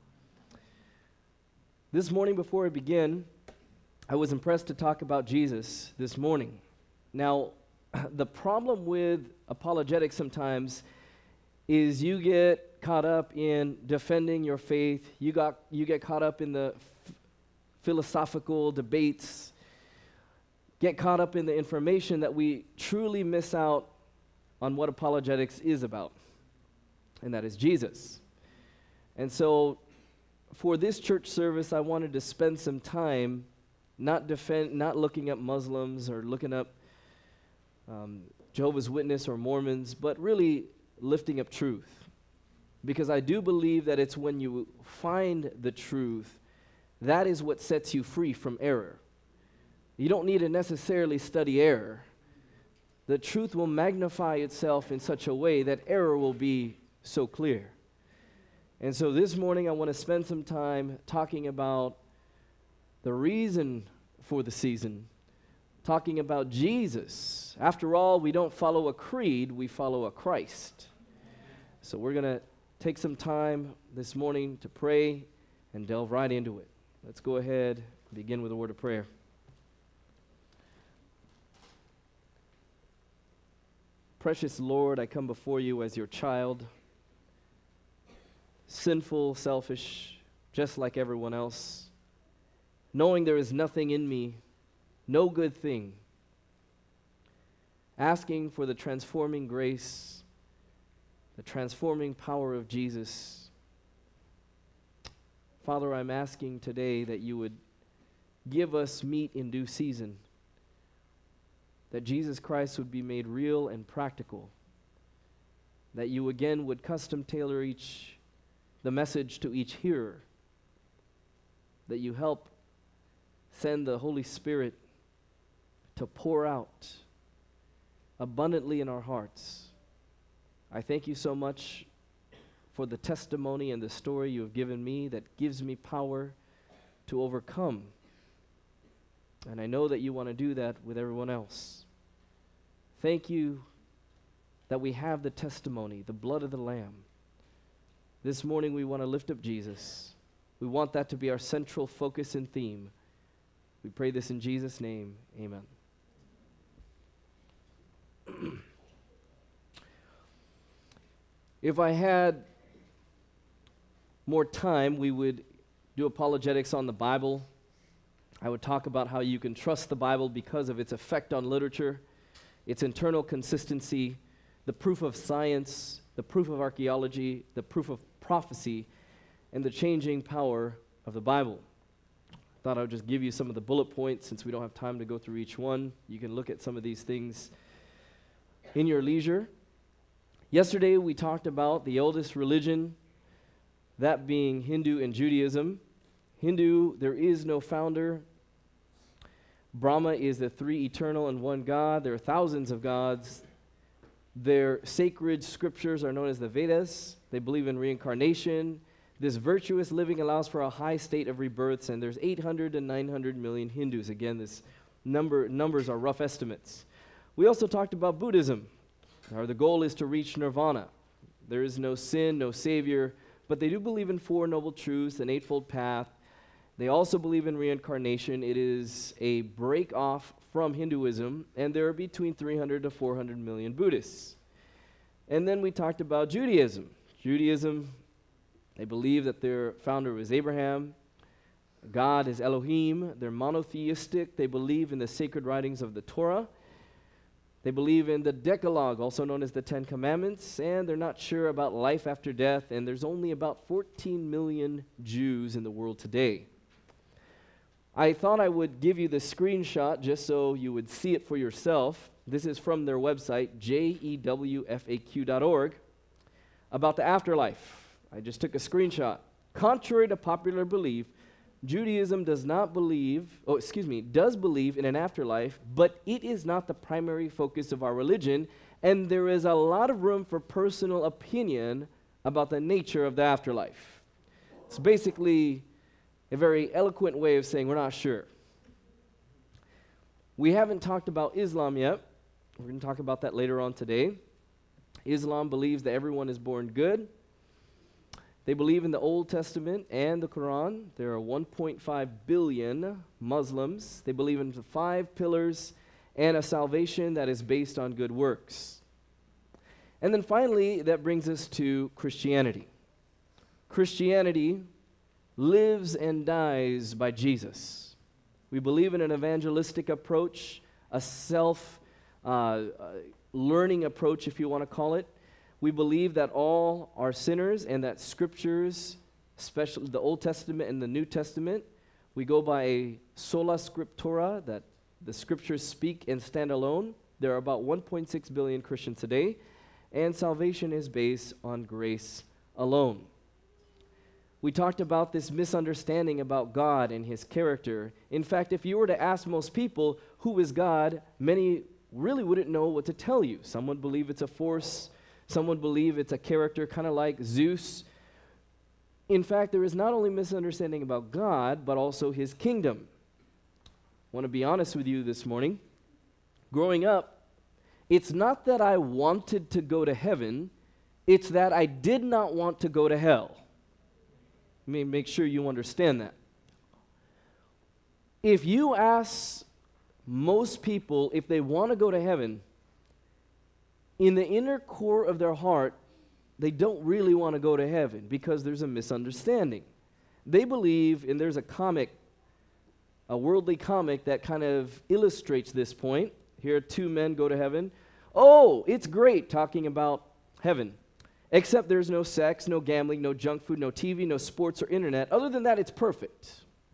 This morning, before I begin, I was impressed to talk about Jesus this morning. Now, the problem with apologetics sometimes is you get caught up in defending your faith. You got you get caught up in the f- philosophical debates, get caught up in the information that we truly miss out on what apologetics is about, and that is Jesus. And so for this church service, I wanted to spend some time not defend, not looking up Muslims or looking up um, Jehovah's Witness or Mormons, but really lifting up truth. Because I do believe that it's when you find the truth, that is what sets you free from error. You don't need to necessarily study error. The truth will magnify itself in such a way that error will be so clear. And so this morning I want to spend some time talking about the reason for the season, talking about Jesus. After all, we don't follow a creed, we follow a Christ. So we're going to take some time this morning to pray and delve right into it. Let's go ahead and begin with a word of prayer. Precious Lord, I come before you as your child, sinful, selfish, just like everyone else, knowing there is nothing in me, no good thing, asking for the transforming grace, the transforming power of Jesus. Father, I'm asking today that you would give us meat in due season, that Jesus Christ would be made real and practical, that you again would custom tailor each the message to each hearer, that you help send the Holy Spirit to pour out abundantly in our hearts. I thank you so much for the testimony and the story you have given me that gives me power to overcome. And I know that you want to do that with everyone else. Thank you that we have the testimony, the blood of the Lamb. This morning we want to lift up Jesus. We want that to be our central focus and theme. We pray this in Jesus' name. Amen. If I had more time, we would do apologetics on the Bible. I would talk about how you can trust the Bible because of its effect on literature, its internal consistency, the proof of science, the proof of archaeology, the proof of prophecy, and the changing power of the Bible. I thought I would just give you some of the bullet points since we don't have time to go through each one. You can look at some of these things in your leisure. Yesterday we talked about the oldest religion, that being Hindu and Judaism. Hindu, there is no founder. Brahma is the three eternal and one God. There are thousands of gods. Their sacred scriptures are known as the Vedas. They believe in reincarnation. This virtuous living allows for a high state of rebirths, and there's eight hundred to nine hundred million Hindus. Again, this number numbers are rough estimates. We also talked about Buddhism. Or the goal is to reach nirvana. There is no sin, no savior, but they do believe in four noble truths, an eightfold path. They also believe in reincarnation. It is a break off from Hinduism, and there are between three hundred to four hundred million Buddhists. And then we talked about Judaism. Judaism, they believe that their founder was Abraham. God is Elohim. They're monotheistic. They believe in the sacred writings of the Torah. They believe in the Decalogue, also known as the Ten Commandments, and they're not sure about life after death, and there's only about fourteen million Jews in the world today. I thought I would give you the screenshot just so you would see it for yourself. This is from their website, J E W F A Q dot org, about the afterlife. I just took a screenshot. Contrary to popular belief, Judaism does not believe, oh, excuse me, does believe in an afterlife, but it is not the primary focus of our religion, and there is a lot of room for personal opinion about the nature of the afterlife. It's basically a very eloquent way of saying we're not sure. We haven't talked about Islam yet. We're going to talk about that later on today. Islam believes that everyone is born good. They believe in the Old Testament and the Quran. There are one point five billion Muslims. They believe in the five pillars and a salvation that is based on good works. And then finally, that brings us to Christianity. Christianity lives and dies by Jesus. We believe in an evangelistic approach, a self-learning uh, uh, approach, if you want to call it. We believe that all are sinners and that scriptures, especially the Old Testament and the New Testament, we go by a sola scriptura, that the scriptures speak and stand alone. There are about one point six billion Christians today, and salvation is based on grace alone. We talked about this misunderstanding about God and his character. In fact, if you were to ask most people, who is God, many really wouldn't know what to tell you. Some would believe it's a force. Some would believe it's a character kind of like Zeus. In fact, there is not only misunderstanding about God, but also his kingdom. I want to be honest with you this morning. Growing up, it's not that I wanted to go to heaven, it's that I did not want to go to hell. Let me make sure you understand that. If you ask most people if they want to go to heaven, in the inner core of their heart, they don't really want to go to heaven because there's a misunderstanding. They believe, and there's a comic, a worldly comic that kind of illustrates this point. Here, two men go to heaven. Oh, it's great, talking about heaven. Except there's no sex, no gambling, no junk food, no T V, no sports or internet. Other than that, it's perfect.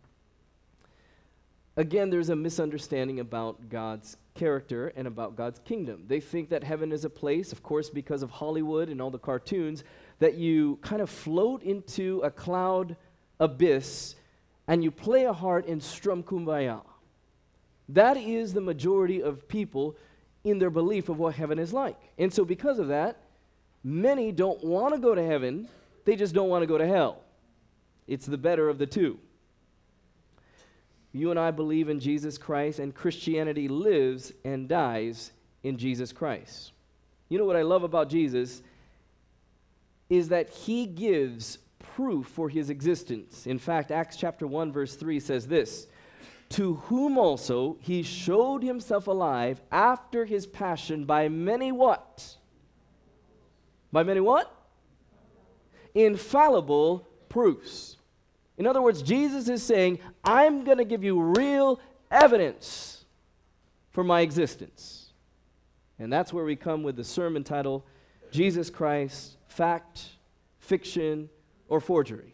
Again, there's a misunderstanding about God's character and about God's kingdom. They think that heaven is a place, of course, because of Hollywood and all the cartoons, that you kind of float into a cloud abyss and you play a harp and strum kumbaya. That is the majority of people in their belief of what heaven is like. And so because of that, many don't want to go to heaven, they just don't want to go to hell. It's the better of the two. You and I believe in Jesus Christ, and Christianity lives and dies in Jesus Christ. You know what I love about Jesus is that he gives proof for his existence. In fact, Acts chapter one, verse three says this, to whom also he showed himself alive after his passion by many what? By many what? Infallible proofs. In other words, Jesus is saying, I'm going to give you real evidence for my existence. And that's where we come with the sermon title, Jesus Christ, Fact, Fiction, or Forgery.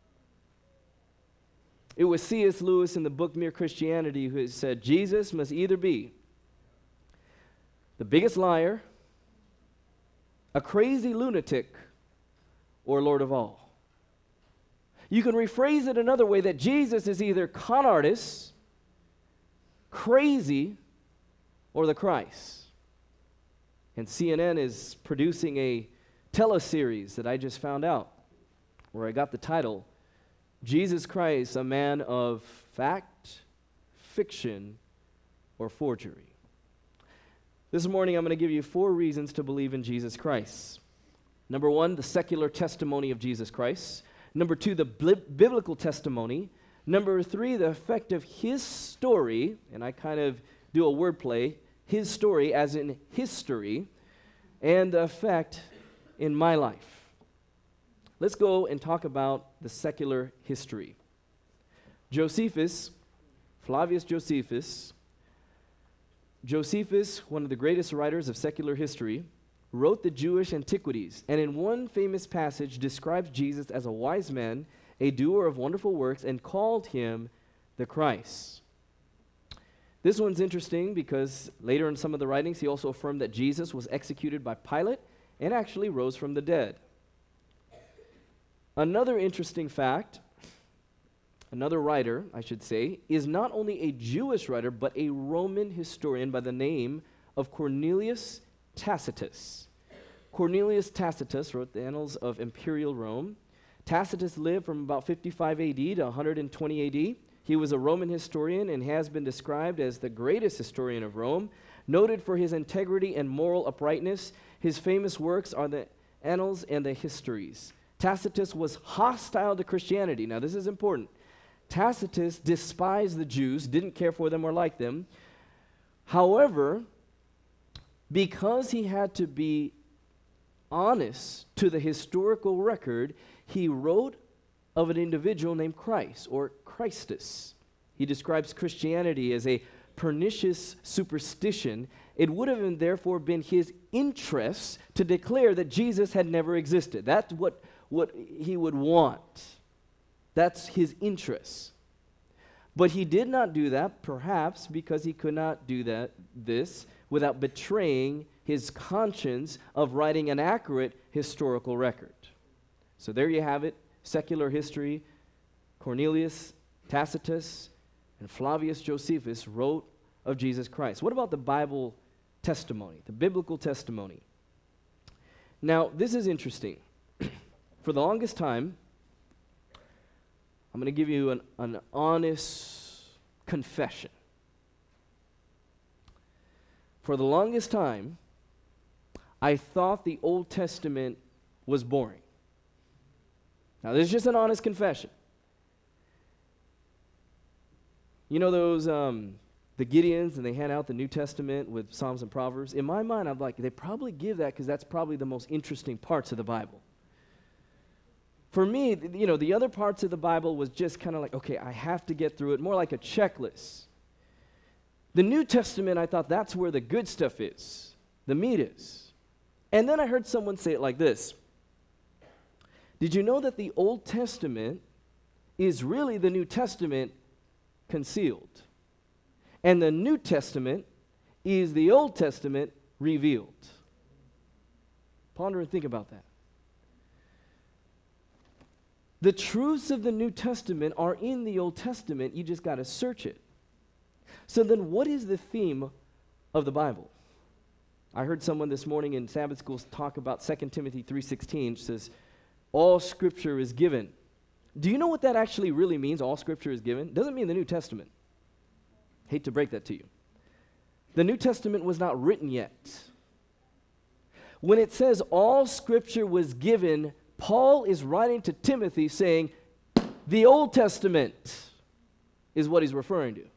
It was C S Lewis in the book Mere Christianity who said, Jesus must either be the biggest liar, a crazy lunatic, or Lord of all. You can rephrase it another way, that Jesus is either con artist, crazy, or the Christ. And C N N is producing a teleseries that I just found out, where I got the title, Jesus Christ, a man of fact, fiction, or forgery. This morning I'm going to give you four reasons to believe in Jesus Christ. Number one, the secular testimony of Jesus Christ. Number two, the biblical testimony. Number three, the effect of his story, and I kind of do a wordplay, his story as in history, and the effect in my life. Let's go and talk about the secular history. Josephus, Flavius Josephus, Josephus, one of the greatest writers of secular history, wrote the Jewish Antiquities, and in one famous passage describes Jesus as a wise man, a doer of wonderful works, and called him the Christ. This one's interesting because later in some of the writings he also affirmed that Jesus was executed by Pilate and actually rose from the dead. Another interesting fact, another writer, I should say, is not only a Jewish writer but a Roman historian by the name of Cornelius Tacitus. Cornelius Tacitus wrote the Annals of Imperial Rome. Tacitus lived from about fifty-five A D to one hundred twenty A D. He was a Roman historian and has been described as the greatest historian of Rome, noted for his integrity and moral uprightness. His famous works are the Annals and the Histories. Tacitus was hostile to Christianity. Now, this is important. Tacitus despised the Jews, didn't care for them or like them. However, because he had to be honest to the historical record, he wrote of an individual named Christ, or Christus. He describes Christianity as a pernicious superstition. It would have been, therefore been his interest to declare that Jesus had never existed. That's what, what he would want. That's his interest. But he did not do that, perhaps because he could not do that this without betraying his conscience of writing an accurate historical record. So there you have it, secular history. Cornelius Tacitus and Flavius Josephus wrote of Jesus Christ. What about the Bible testimony, the biblical testimony? Now, this is interesting. For the longest time, I'm going to give you an, an honest confession. For the longest time, I thought the Old Testament was boring. Now, this is just an honest confession. You know those, um, the Gideons, and they hand out the New Testament with Psalms and Proverbs? In my mind, I'm like, they probably give that because that's probably the most interesting parts of the Bible. For me, th- you know, the other parts of the Bible was just kind of like, okay, I have to get through it, more like a checklist. The New Testament, I thought that's where the good stuff is, the meat is. And then I heard someone say it like this. Did you know that the Old Testament is really the New Testament concealed? And the New Testament is the Old Testament revealed. Ponder and think about that. The truths of the New Testament are in the Old Testament. You just got to search it. So then what is the theme of the Bible? I heard someone this morning in Sabbath school talk about Second Timothy three sixteen. It says, all Scripture is given. Do you know what that actually really means, all Scripture is given? It doesn't mean the New Testament. Hate to break that to you. The New Testament was not written yet. When it says all Scripture was given, Paul is writing to Timothy saying, the Old Testament is what he's referring to.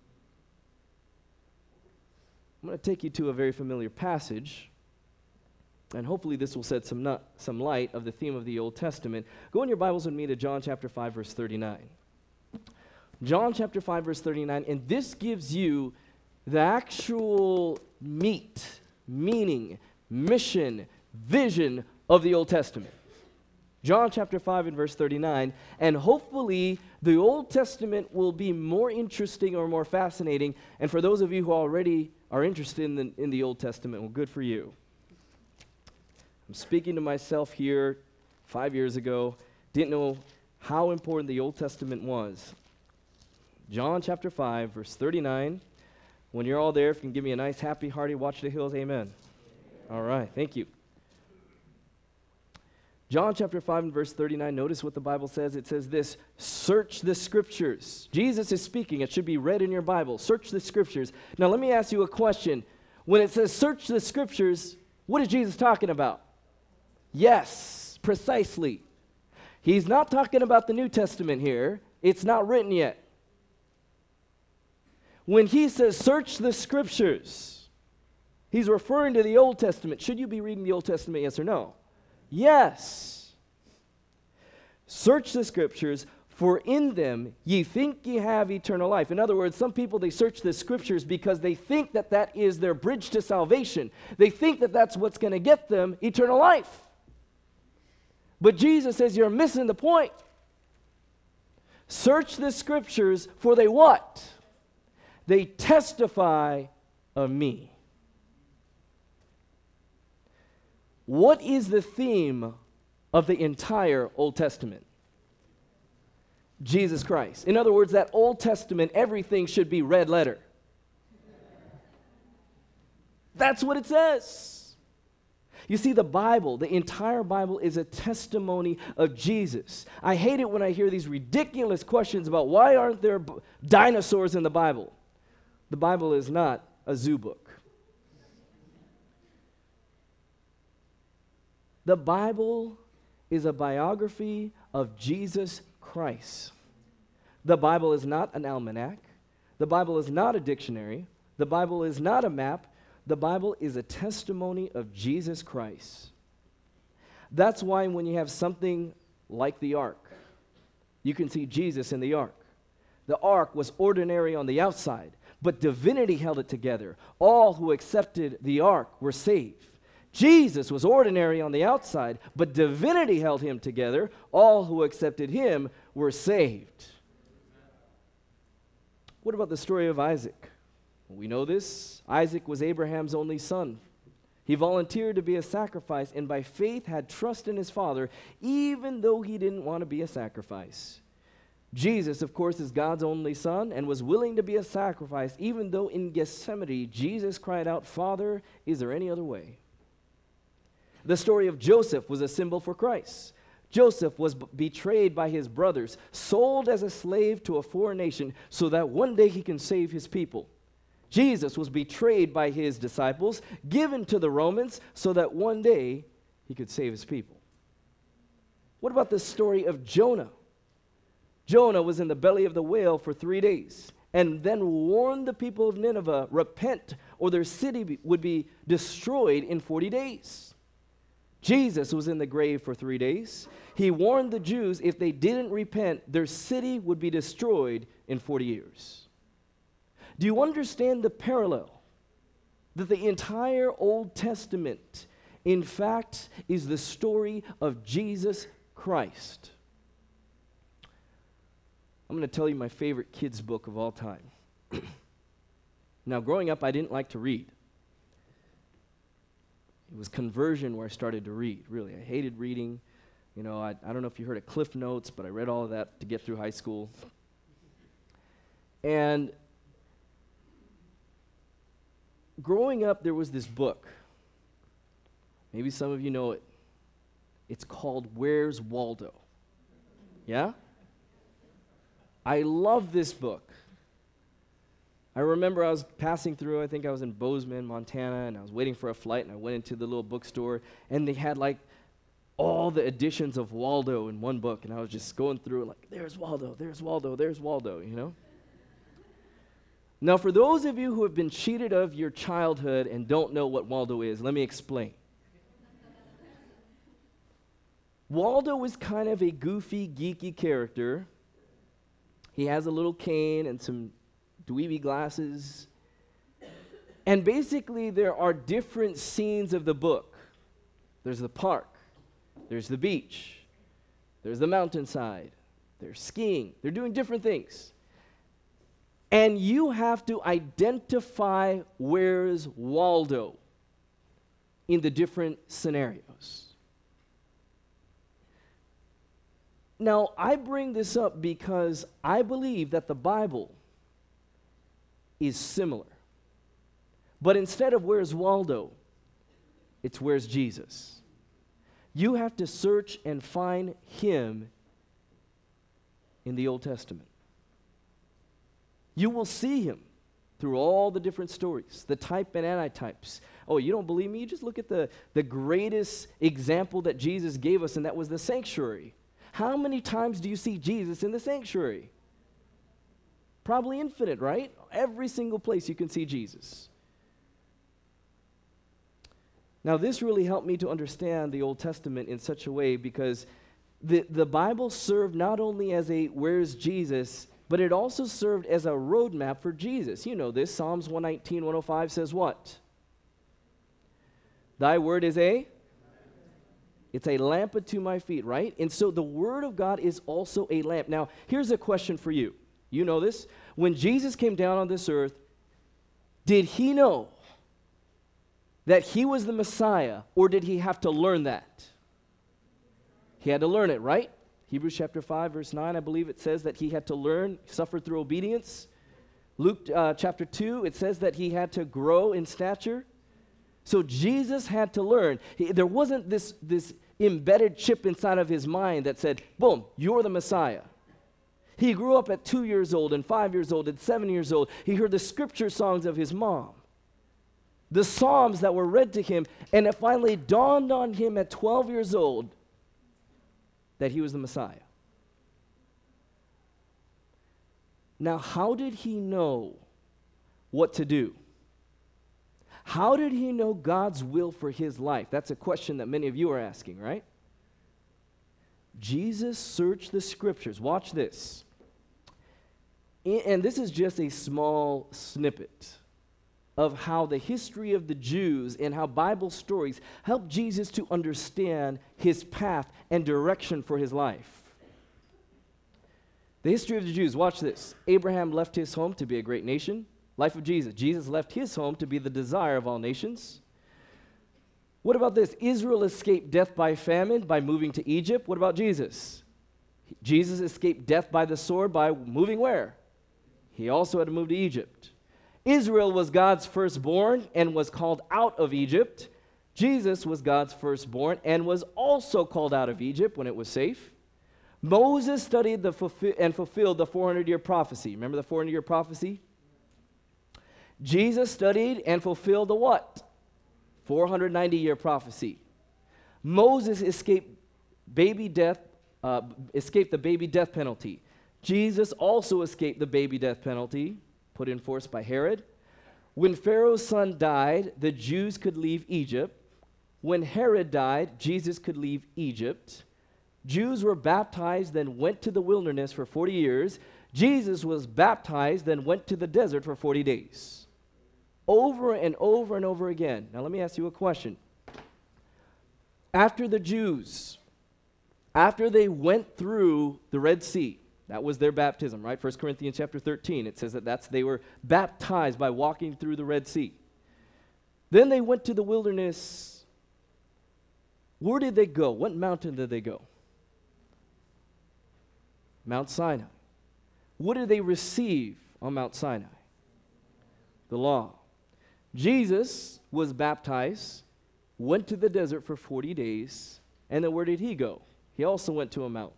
I'm going to take you to a very familiar passage, and hopefully this will shed some, nut, some light of the theme of the Old Testament. Go in your Bibles with me to John chapter five, verse thirty-nine. John chapter five, verse thirty-nine, and this gives you the actual meat, meaning, mission, vision of the Old Testament. John chapter five and verse thirty-nine, and hopefully the Old Testament will be more interesting or more fascinating, and for those of you who already are interested in the, in the Old Testament, well, good for you. I'm speaking to myself here five years ago, didn't know how important the Old Testament was. John chapter five, verse thirty-nine. When you're all there, if you can give me a nice, happy, hearty, watch the hills, amen. All right, thank you. John chapter five and verse thirty-nine, notice what the Bible says. It says this, search the Scriptures. Jesus is speaking. It should be read in your Bible. Search the Scriptures. Now, let me ask you a question. When it says search the Scriptures, what is Jesus talking about? Yes, precisely. He's not talking about the New Testament here. It's not written yet. When he says search the Scriptures, he's referring to the Old Testament. Should you be reading the Old Testament, yes or no? Yes. Search the scriptures, for in them ye think ye have eternal life. In other words, some people, they search the scriptures because they think that that is their bridge to salvation. They think that that's what's going to get them eternal life. But Jesus says you're missing the point. Search the scriptures, for they what? They testify of me. What is the theme of the entire Old Testament? Jesus Christ. In other words, that Old Testament, everything should be red letter. That's what it says. You see, the Bible, the entire Bible is a testimony of Jesus. I hate it when I hear these ridiculous questions about why aren't there b- dinosaurs in the Bible? The Bible is not a zoo book. The Bible is a biography of Jesus Christ. The Bible is not an almanac. The Bible is not a dictionary. The Bible is not a map. The Bible is a testimony of Jesus Christ. That's why when you have something like the ark, you can see Jesus in the ark. The ark was ordinary on the outside, but divinity held it together. All who accepted the ark were saved. Jesus was ordinary on the outside, but divinity held him together. All who accepted him were saved. What about the story of Isaac? We know this. Isaac was Abraham's only son. He volunteered to be a sacrifice and by faith had trust in his father, even though he didn't want to be a sacrifice. Jesus, of course, is God's only son and was willing to be a sacrifice, even though in Gethsemane, Jesus cried out, "Father, is there any other way?" The story of Joseph was a symbol for Christ. Joseph was b- betrayed by his brothers, sold as a slave to a foreign nation so that one day he can save his people. Jesus was betrayed by his disciples, given to the Romans so that one day he could save his people. What about the story of Jonah? Jonah was in the belly of the whale for three days and then warned the people of Nineveh, repent or their city be, would be destroyed in forty days. Jesus was in the grave for three days. He warned the Jews if they didn't repent, their city would be destroyed in forty years. Do you understand the parallel? That the entire Old Testament, in fact, is the story of Jesus Christ. I'm going to tell you my favorite kids' book of all time. Now, growing up, I didn't like to read. It was conversion where I started to read, really. I hated reading. You know, I, I don't know if you heard of Cliff Notes, but I read all of that to get through high school. And growing up, there was this book. Maybe some of you know it. It's called Where's Waldo? Yeah? I love this book. I remember I was passing through, I think I was in Bozeman, Montana, and I was waiting for a flight, and I went into the little bookstore, and they had like all the editions of Waldo in one book, and I was just going through it like, there's Waldo, there's Waldo, there's Waldo, you know? Now, for those of you who have been cheated of your childhood and don't know what Waldo is, let me explain. Waldo is kind of a goofy, geeky character. He has a little cane and some dweeby glasses. And basically, there are different scenes of the book. There's the park. There's the beach. There's the mountainside. They're skiing. They're doing different things. And you have to identify where's Waldo in the different scenarios. Now, I bring this up because I believe that the Bible is similar. But instead of where's Waldo, it's where's Jesus. You have to search and find him in the Old Testament. You will see him through all the different stories, the type and antitypes. Oh, you don't believe me? You just look at the, the greatest example that Jesus gave us, and that was the sanctuary. How many times do you see Jesus in the sanctuary? Probably infinite, right? Every single place you can see Jesus. Now, this really helped me to understand the Old Testament in such a way because the, the Bible served not only as a where's Jesus, but it also served as a roadmap for Jesus. You know this. Psalms one nineteen, one oh five says what? Thy word is a? It's a lamp unto my feet, right? And so the word of God is also a lamp. Now, here's a question for you. You know this. When Jesus came down on this earth, did he know that he was the Messiah, or did he have to learn that? He had to learn it, right? Hebrews chapter five, verse nine, I believe it says that he had to learn, suffer through obedience. Luke uh, chapter two, it says that he had to grow in stature. So Jesus had to learn. He, there wasn't this, this embedded chip inside of his mind that said, boom, you're the Messiah. He grew up at two years old and five years old and seven years old. He heard the scripture songs of his mom, the Psalms that were read to him, and it finally dawned on him at twelve years old that he was the Messiah. Now, how did he know what to do? How did he know God's will for his life? That's a question that many of you are asking, right? Jesus searched the scriptures. Watch this. And this is just a small snippet of how the history of the Jews and how Bible stories help Jesus to understand his path and direction for his life. The history of the Jews, watch this. Abraham left his home to be a great nation. Life of Jesus. Jesus left his home to be the desire of all nations. What about this? Israel escaped death by famine by moving to Egypt. What about Jesus? Jesus escaped death by the sword by moving where? He also had to move to Egypt. Israel was God's firstborn and was called out of Egypt. Jesus was God's firstborn and was also called out of Egypt when it was safe. Moses studied the fulfill and fulfilled the four hundred year prophecy. Remember the four hundred year prophecy? Jesus studied and fulfilled the what? four hundred ninety year prophecy. Moses escaped baby death, uh, escaped the baby death penalty. Jesus also escaped the baby death penalty put in force by Herod. When Pharaoh's son died, the Jews could leave Egypt. When Herod died, Jesus could leave Egypt. Jews were baptized, then went to the wilderness for forty years. Jesus was baptized, then went to the desert for forty days. Over and over and over again. Now let me ask you a question. After the Jews, after they went through the Red Sea, that was their baptism, right? First Corinthians chapter thirteen, it says that that's, they were baptized by walking through the Red Sea. Then they went to the wilderness. Where did they go? What mountain did they go? Mount Sinai. What did they receive on Mount Sinai? The law. Jesus was baptized, went to the desert for forty days, and then where did he go? He also went to a mount.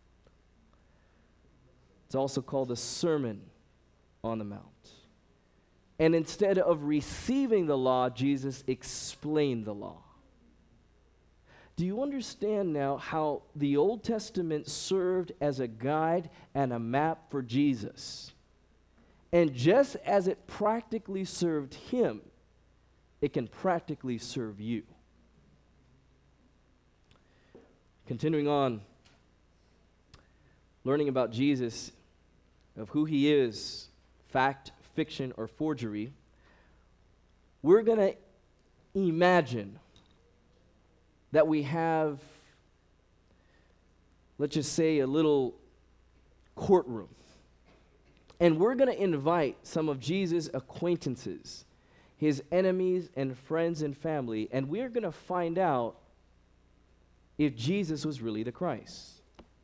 It's also called a Sermon on the Mount. And instead of receiving the law, Jesus explained the law. Do you understand now how the Old Testament served as a guide and a map for Jesus? And just as it practically served him, it can practically serve you. Continuing on, learning about Jesus, of who he is, fact, fiction, or forgery, we're going to imagine that we have, let's just say, a little courtroom. And we're going to invite some of Jesus' acquaintances, his enemies and friends and family, and we're going to find out if Jesus was really the Christ.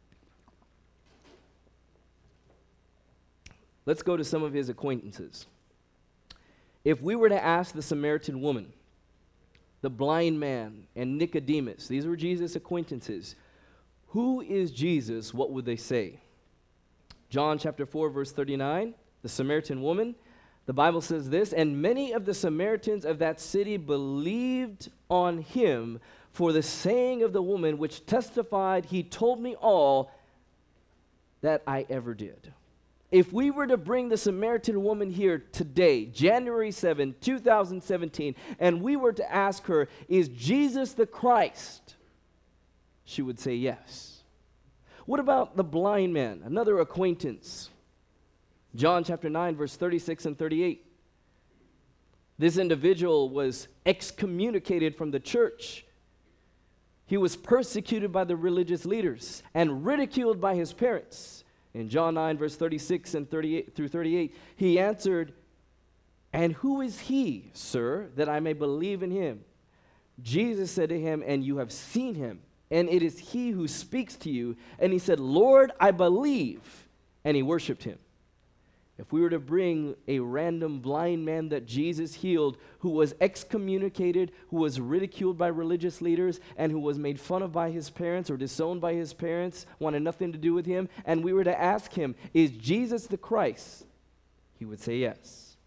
Let's go to some of his acquaintances. If we were to ask the Samaritan woman, the blind man, and Nicodemus, these were Jesus' acquaintances, who is Jesus, what would they say? John chapter four, verse thirty-nine, the Samaritan woman, the Bible says this, and many of the Samaritans of that city believed on him for the saying of the woman, which testified, he told me all that I ever did. if we were to bring the Samaritan woman here today, January seventh, two thousand seventeen, and we were to ask her, is Jesus the Christ? She would say yes. What about the blind man, another acquaintance? John chapter nine, verse thirty-six and thirty-eight. This individual was excommunicated from the church. He was persecuted by the religious leaders and ridiculed by his parents. In John nine, verse thirty-six and thirty-eight through thirty-eight, he answered, "And who is he, sir, that I may believe in him?" Jesus said to him, "And you have seen him, and it is he who speaks to you." And he said, "Lord, I believe." And he worshiped him. If we were to bring a random blind man that Jesus healed, who was excommunicated, who was ridiculed by religious leaders, and who was made fun of by his parents or disowned by his parents, wanted nothing to do with him, and we were to ask him, is Jesus the Christ? He would say yes.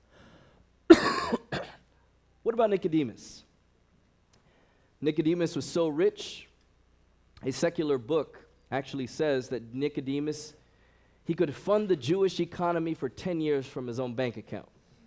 What about Nicodemus? Nicodemus was so rich, a secular book actually says that Nicodemus, he could fund the Jewish economy for ten years from his own bank account.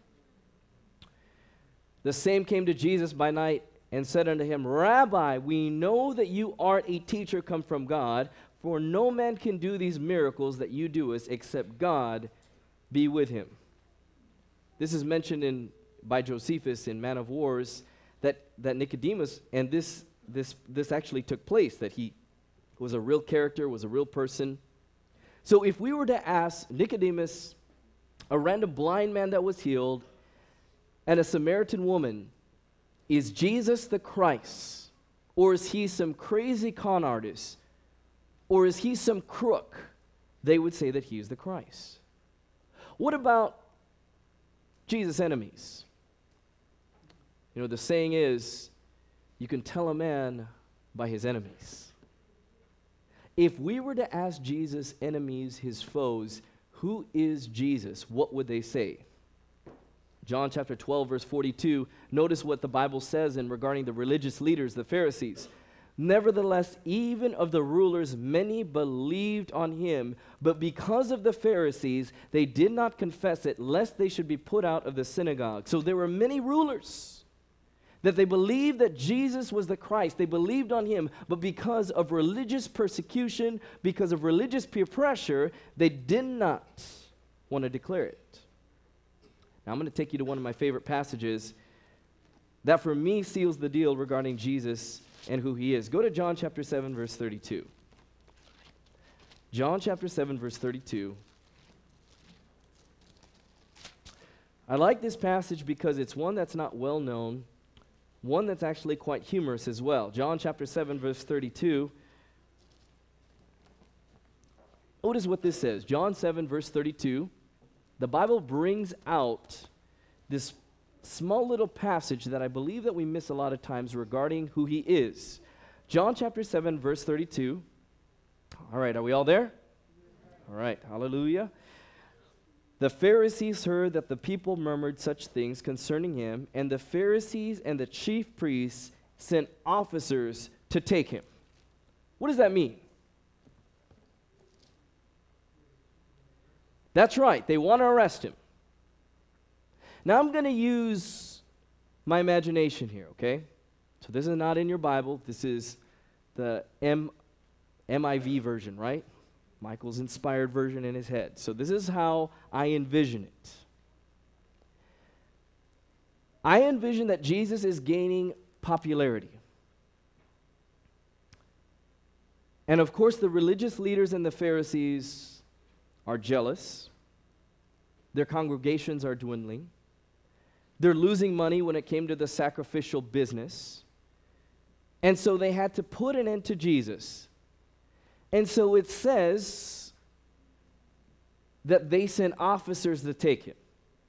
The same came to Jesus by night and said unto him, "Rabbi, we know that you art a teacher come from God, for no man can do these miracles that you doest except God be with him." This is mentioned in by Josephus in Man of Wars, that, that Nicodemus, and this, this, this actually took place, that he was a real character, was a real person. So if we were to ask Nicodemus, a random blind man that was healed, and a Samaritan woman, is Jesus the Christ? Or is he some crazy con artist? Or is he some crook? They would say that he is the Christ. What about Jesus' enemies? You know, the saying is, you can tell a man by his enemies. If we were to ask Jesus' enemies, his foes, who is Jesus, what would they say? John chapter twelve, verse forty-two, notice what the Bible says in regarding the religious leaders, the Pharisees. "Nevertheless, even of the rulers, many believed on him, but because of the Pharisees, they did not confess it, lest they should be put out of the synagogue." So there were many rulers that they believed that Jesus was the Christ. They believed on him, but because of religious persecution, because of religious peer pressure, they did not want to declare it. Now I'm going to take you to one of my favorite passages that for me seals the deal regarding Jesus and who he is. Go to John chapter seven, verse thirty-two. John chapter seven, verse thirty-two. I like this passage because it's one that's not well known, one that's actually quite humorous as well. John chapter seven, verse thirty-two. Notice what this says. John seven, verse thirty-two. The Bible brings out this small little passage that I believe that we miss a lot of times regarding who he is. John chapter seven, verse thirty-two. All right, are we all there? All right, hallelujah. "The Pharisees heard that the people murmured such things concerning him, and the Pharisees and the chief priests sent officers to take him." What does that mean? That's right, they want to arrest him. Now I'm going to use my imagination here, okay? So this is not in your Bible. This is the M- MIV version, right? Michael's inspired version in his head. So this is how I envision it. I envision that Jesus is gaining popularity. And of course, the religious leaders and the Pharisees are jealous. Their congregations are dwindling. They're losing money when it came to the sacrificial business. And so they had to put an end to Jesus. And so it says that they sent officers to take him.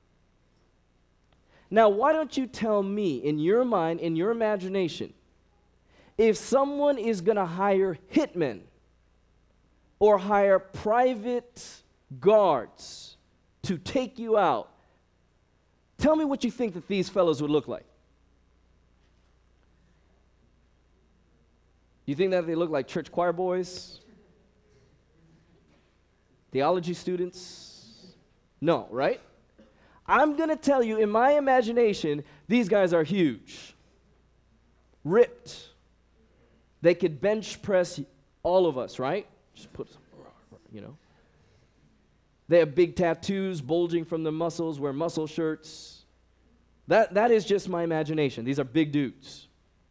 Now, why don't you tell me, in your mind, in your imagination, if someone is going to hire hitmen or hire private guards to take you out, tell me what you think that these fellows would look like. You think that they look like church choir boys? Theology students? No, right? I'm going to tell you, in my imagination, these guys are huge, ripped. They could bench press all of us, right? Just put, you know. They have big tattoos bulging from the muscles, wear muscle shirts. That, that is just my imagination. These are big dudes.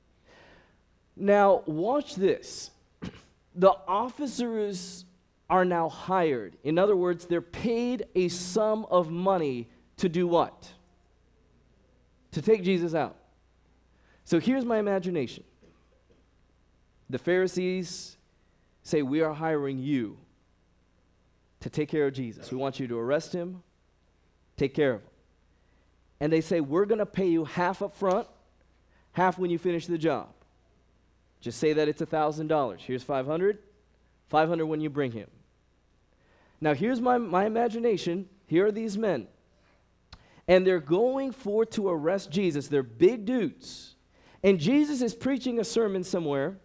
Now, watch this. The officers are now hired. In other words, they're paid a sum of money to do what? To take Jesus out. So here's my imagination. The Pharisees say, we are hiring you to take care of Jesus. We want you to arrest him, take care of him. And they say, we're going to pay you half up front, half when you finish the job. Just say that it's one thousand dollars. Here's five hundred dollars, five hundred dollars when you bring him. Now here's my, my imagination. Here are these men. And they're going for to arrest Jesus. They're big dudes. And Jesus is preaching a sermon somewhere.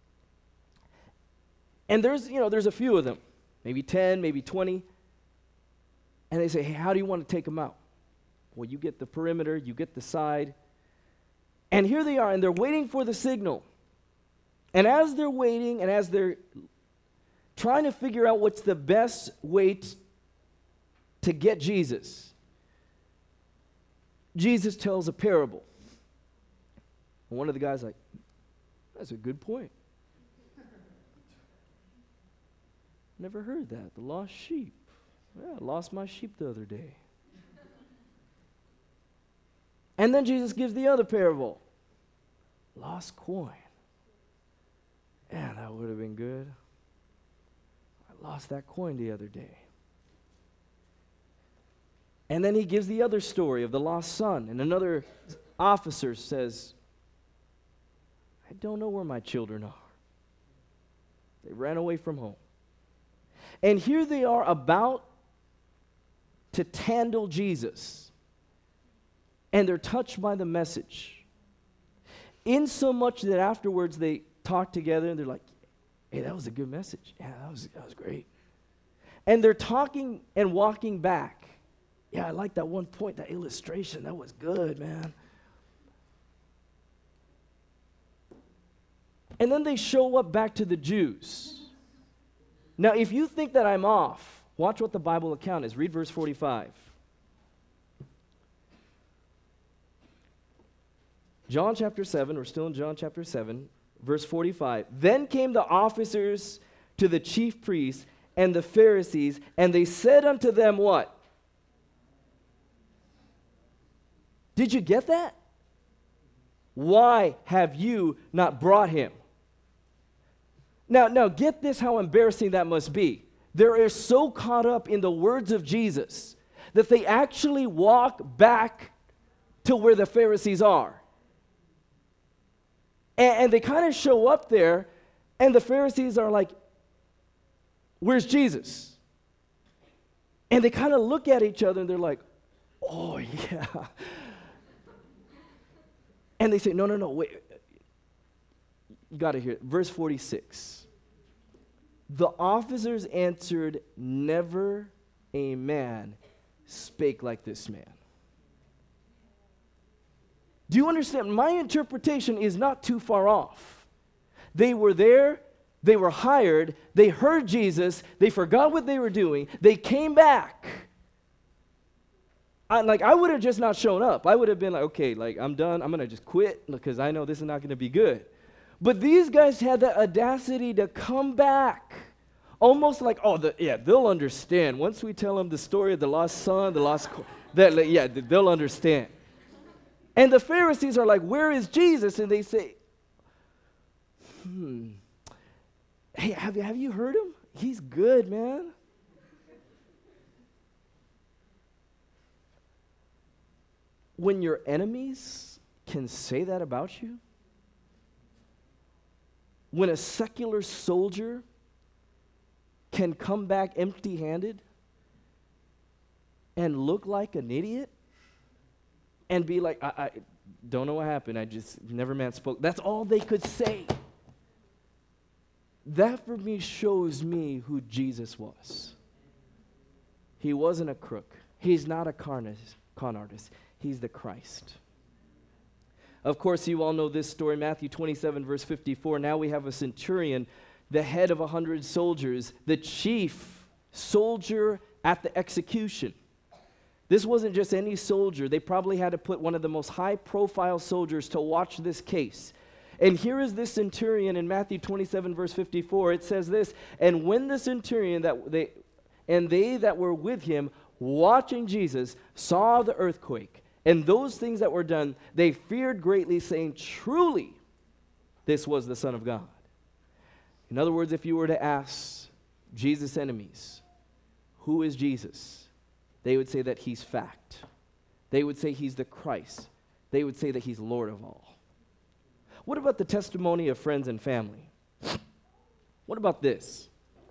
And there's, you know, there's a few of them. Maybe ten, maybe twenty. And they say, hey, how do you want to take them out? Well, you get the perimeter, you get the side. And here they are, and they're waiting for the signal. And as they're waiting, and as they're trying to figure out what's the best way t- to get Jesus, Jesus tells a parable. And one of the guys like, that's a good point. Never heard that. The lost sheep. Yeah, I lost my sheep the other day. And then Jesus gives the other parable. Lost coin. Yeah, that would have been good. I lost that coin the other day. And then he gives the other story of the lost son. And another officer says, I don't know where my children are. They ran away from home. And here they are about to handle Jesus. And they're touched by the message. In so much that afterwards they talk together and they're like, hey, that was a good message. Yeah, that was, that was great. And they're talking and walking back. Yeah, I like that one point, that illustration. That was good, man. And then they show up back to the Jews. Now, if you think that I'm off, watch what the Bible account is. Read verse forty-five. John chapter seven, we're still in John chapter seven, verse forty-five. Then came the officers to the chief priests and the Pharisees, and they said unto them what? Did you get that? Why have you not brought him? Now, now get this, how embarrassing that must be. They're so caught up in the words of Jesus that they actually walk back to where the Pharisees are. And, and they kind of show up there, and the Pharisees are like, where's Jesus? And they kind of look at each other, and they're like, oh, yeah. And they say, no, no, no, wait. You got to hear it. Verse forty-six. The officers answered, never a man spake like this man. Do you understand? My interpretation is not too far off. They were there, they were hired, they heard Jesus, they forgot what they were doing, they came back. I, like, I would have just not shown up. I would have been like, okay, like, I'm done, I'm going to just quit because I know this is not going to be good. But these guys had the audacity to come back. Almost like, oh, the, yeah, they'll understand. Once we tell them the story of the lost son, the lost, co- that, like, yeah, they'll understand. And the Pharisees are like, where is Jesus? And they say, hmm, hey, have you, have you heard him? He's good, man. When your enemies can say that about you, when a secular soldier can come back empty-handed and look like an idiot and be like, I, I don't know what happened, I just, never man spoke. That's all they could say. That for me shows me who Jesus was. He wasn't a crook. He's not a con con artist. He's the Christ. Of course, you all know this story, Matthew twenty-seven, verse fifty-four. Now we have a centurion, the head of a hundred soldiers, the chief soldier at the execution. This wasn't just any soldier. They probably had to put one of the most high-profile soldiers to watch this case. And here is this centurion in Matthew twenty-seven, verse fifty-four. It says this, and when the centurion that they and they that were with him watching Jesus saw the earthquake and those things that were done, they feared greatly, saying, truly, this was the Son of God. In other words, if you were to ask Jesus' enemies, who is Jesus? They would say that he's fact. They would say he's the Christ. They would say that he's Lord of all. What about the testimony of friends and family? What about this?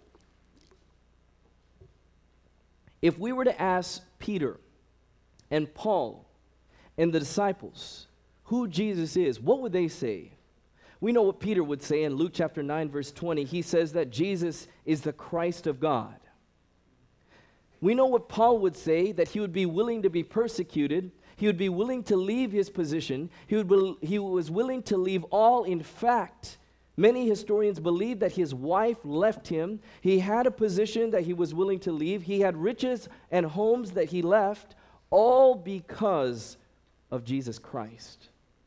If we were to ask Peter and Paul and the disciples who Jesus is, what would they say? We know what Peter would say in Luke chapter nine, verse twenty. He says that Jesus is the Christ of God. We know what Paul would say, that he would be willing to be persecuted. He would be willing to leave his position. He, would be, he was willing to leave all. In fact, many historians believe that his wife left him. He had a position that he was willing to leave. He had riches and homes that he left, all because of Jesus Christ.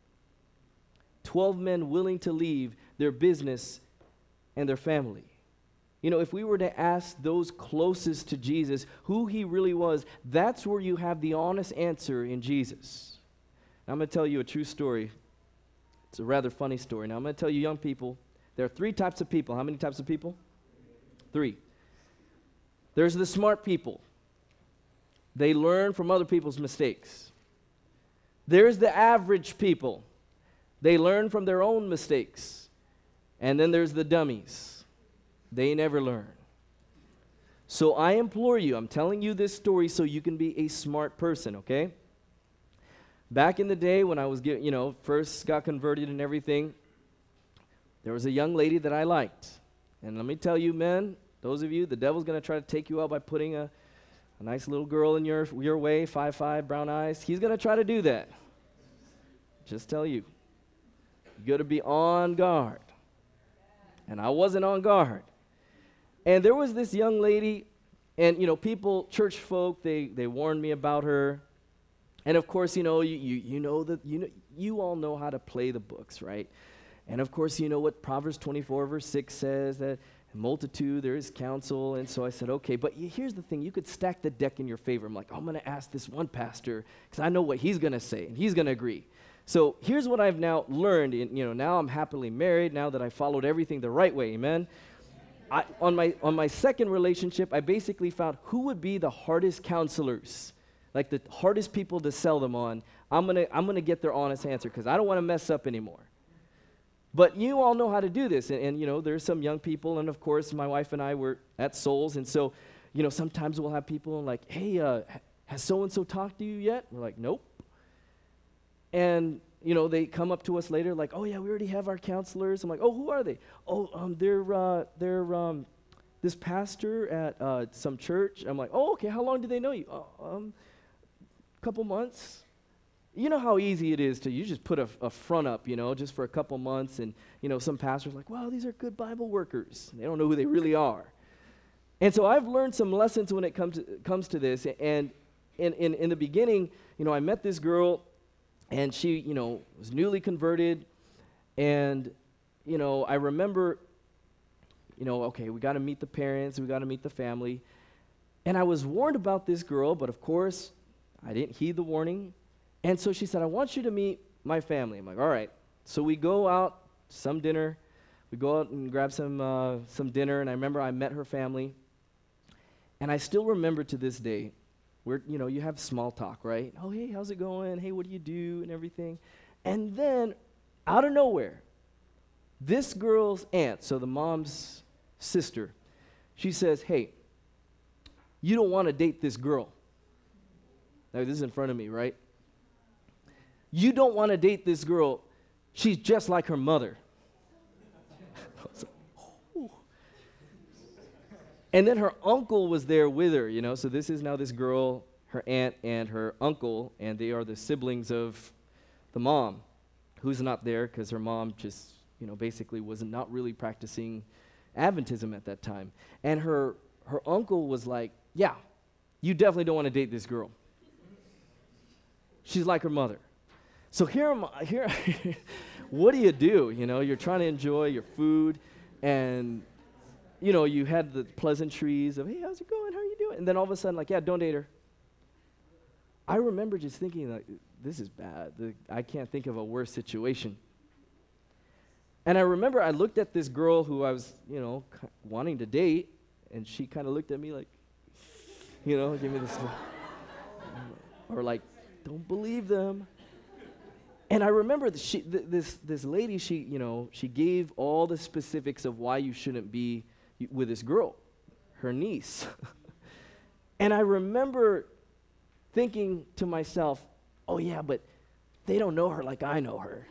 Twelve men willing to leave their business and their family. You know, if we were to ask those closest to Jesus who he really was, that's where you have the honest answer in Jesus. Now, I'm going to tell you a true story. It's a rather funny story. Now, I'm going to tell you young people, there are three types of people. How many types of people? Three. There's the smart people. They learn from other people's mistakes. There's the average people. They learn from their own mistakes. And then there's the dummies. They never learn. So I implore you, I'm telling you this story so you can be a smart person, okay? Back in the day when I was, get, you know, first got converted and everything, there was a young lady that I liked. And let me tell you, men, those of you, the devil's going to try to take you out by putting a, a nice little girl in your, your way, five five, brown eyes. He's going to try to do that. Just tell you. You got to be on guard. And I wasn't on guard. And there was this young lady, and, you know, people, church folk, they, they warned me about her. And, of course, you know, you, you, you know that, you know, you all know how to play the books, right? And, of course, you know what Proverbs twenty-four, verse six says, that in multitude there is counsel. And so I said, okay, but here's the thing. You could stack the deck in your favor. I'm like, oh, I'm going to ask this one pastor because I know what he's going to say, and he's going to agree. So here's what I've now learned. In, you know, now I'm happily married, now that I followed everything the right way, amen? I, on my on my second relationship, I basically found who would be the hardest counselors, like the hardest people to sell them on. I'm gonna I'm gonna get their honest answer because I don't want to mess up anymore. But you all know how to do this, and, and you know there's some young people, and of course my wife and I were at Souls, and so you know sometimes we'll have people like, hey, uh, has so and so talked to you yet? We're like, nope. And you know, they come up to us later like, oh, yeah, we already have our counselors. I'm like, oh, who are they? Oh, um, they're, uh, they're um, this pastor at uh, some church. I'm like, oh, okay, how long do they know you? Uh, um, a couple months. You know how easy it is to, you just put a, a front up, you know, just for a couple months. And, you know, some pastors are like, wow, these are good Bible workers. They don't know who they really are. And so I've learned some lessons when it comes to, comes to this. And in, in, in the beginning, you know, I met this girl. And she, you know, was newly converted, and, you know, I remember, you know, okay, we got to meet the parents, we got to meet the family, and I was warned about this girl, but of course, I didn't heed the warning, and so she said, I want you to meet my family. I'm like, all right. So we go out, some dinner, we go out and grab some, uh, some dinner, and I remember I met her family, and I still remember to this day, where, you know, you have small talk, right? Oh, hey, how's it going? Hey, what do you do? And everything. And then, out of nowhere, this girl's aunt, so the mom's sister, she says, hey, you don't want to date this girl. Now, this is in front of me, right? You don't want to date this girl. She's just like her mother. And then her uncle was there with her, you know, so this is now this girl, her aunt and her uncle, and they are the siblings of the mom, who's not there because her mom just, you know, basically was not really practicing Adventism at that time. And her her uncle was like, yeah, you definitely don't want to date this girl. She's like her mother. So here am I, here, what do you do? You know, you're trying to enjoy your food, and, you know, you had the pleasantries of, hey, how's it going? How are you doing? And then all of a sudden, like, yeah, don't date her. I remember just thinking, like, this is bad. The, I can't think of a worse situation. And I remember I looked at this girl who I was, you know, k- wanting to date, and she kind of looked at me like, you know, give me this, or like, don't believe them. And I remember th- she, th- this this lady, she, you know, she gave all the specifics of why you shouldn't be y- with this girl, her niece. And I remember thinking to myself, oh yeah, but they don't know her like I know her.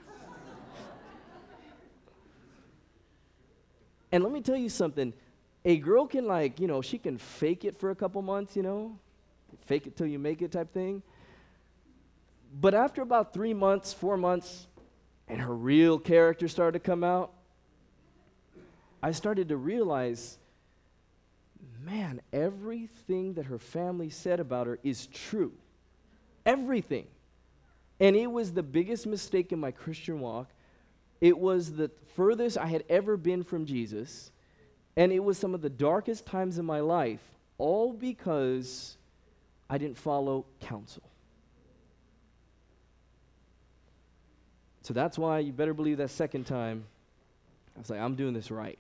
And let me tell you something. A girl can, like, you know, she can fake it for a couple months, you know, fake it till you make it type thing. But after about three months, four months, and her real character started to come out, I started to realize, man, everything that her family said about her is true. Everything. And it was the biggest mistake in my Christian walk. It was the furthest I had ever been from Jesus, and it was some of the darkest times in my life, all because I didn't follow counsel. So that's why you better believe that second time, I was like, I'm doing this right.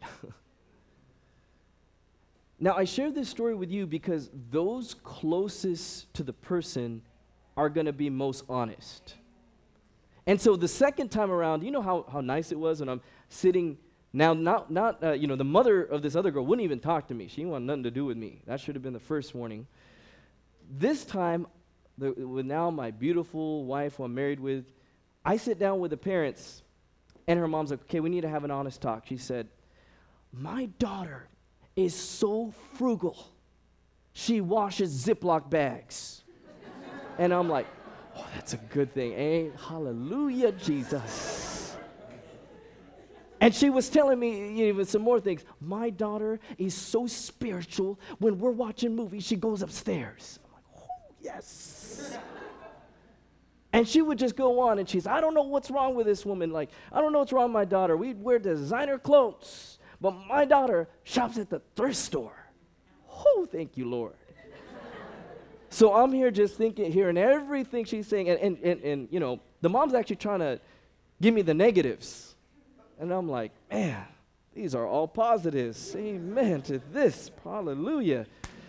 Now, I share this story with you because those closest to the person are going to be most honest. And so the second time around, you know how, how nice it was when I'm sitting, now not, not uh, you know, the mother of this other girl wouldn't even talk to me. She didn't want nothing to do with me. That should have been the first warning. This time, the, with now my beautiful wife who I'm married with, I sit down with the parents, and her mom's like, okay, we need to have an honest talk. She said, my daughter is so frugal. She washes Ziploc bags. And I'm like, oh, that's a good thing, eh? Hallelujah, Jesus. And she was telling me even some more things. My daughter is so spiritual. When we're watching movies, she goes upstairs. I'm like, oh, yes. And she would just go on, and she's, I don't know what's wrong with this woman. Like, I don't know what's wrong with my daughter. We wear designer clothes, but my daughter shops at the thrift store. Oh, thank you, Lord. So I'm here just thinking, hearing everything she's saying, and, and, and, and, you know, the mom's actually trying to give me the negatives. And I'm like, man, these are all positives. Amen to this. Hallelujah.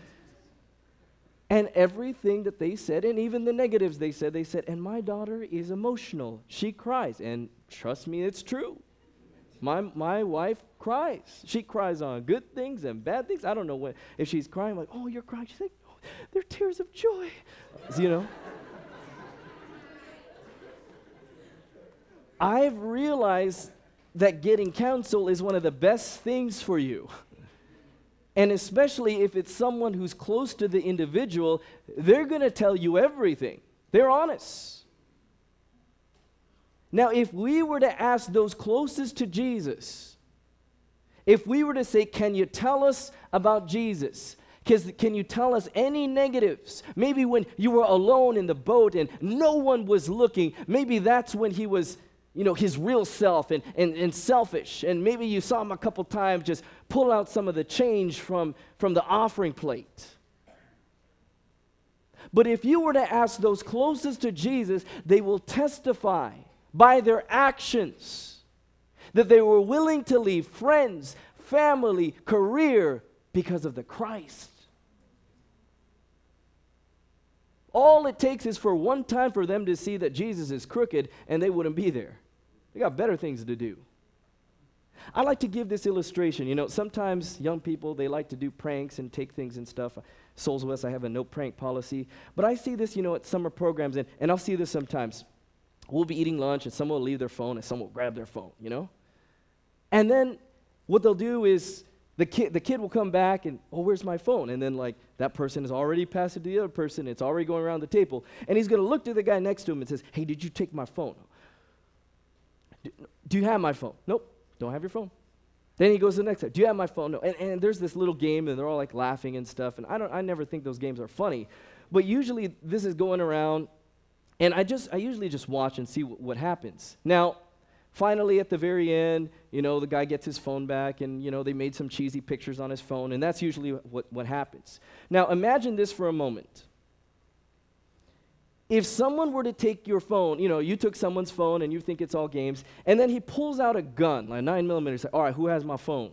And everything that they said, and even the negatives they said, they said, and my daughter is emotional. She cries. And trust me, it's true. My my wife cries. She cries on good things and bad things. I don't know when, if she's crying, like, oh, you're crying. She's like, they're tears of joy, you know. I've realized that getting counsel is one of the best things for you. And especially if it's someone who's close to the individual, they're going to tell you everything. They're honest. Now, if we were to ask those closest to Jesus, if we were to say, can you tell us about Jesus? Can you tell us any negatives? Maybe when you were alone in the boat and no one was looking, maybe that's when he was, you know, his real self and, and, and selfish. And maybe you saw him a couple times just pull out some of the change from, from the offering plate. But if you were to ask those closest to Jesus, they will testify by their actions that they were willing to leave friends, family, career because of the Christ. All it takes is for one time for them to see that Jesus is crooked and they wouldn't be there. They got better things to do. I like to give this illustration. You know, sometimes young people, they like to do pranks and take things and stuff. Souls West, I have a no prank policy. But I see this, you know, at summer programs, and, and I'll see this sometimes. We'll be eating lunch, and someone will leave their phone, and someone will grab their phone, you know? And then what they'll do is The kid, the kid will come back and, oh, where's my phone? And then, like, that person has already passed it to the other person. It's already going around the table. And he's going to look to the guy next to him and says, hey, did you take my phone? Do, do you have my phone? Nope, don't have your phone. Then he goes to the next guy. Do you have my phone? No. And, and there's this little game, and they're all, like, laughing and stuff. And I don't, I never think those games are funny. But usually this is going around, and I just, I usually just watch and see w- what happens. Now, finally, at the very end, you know, the guy gets his phone back, and, you know, they made some cheesy pictures on his phone, and that's usually what, what happens. Now, imagine this for a moment. If someone were to take your phone, you know, you took someone's phone, and you think it's all games, and then he pulls out a gun, like a nine millimeter, say, all right, who has my phone?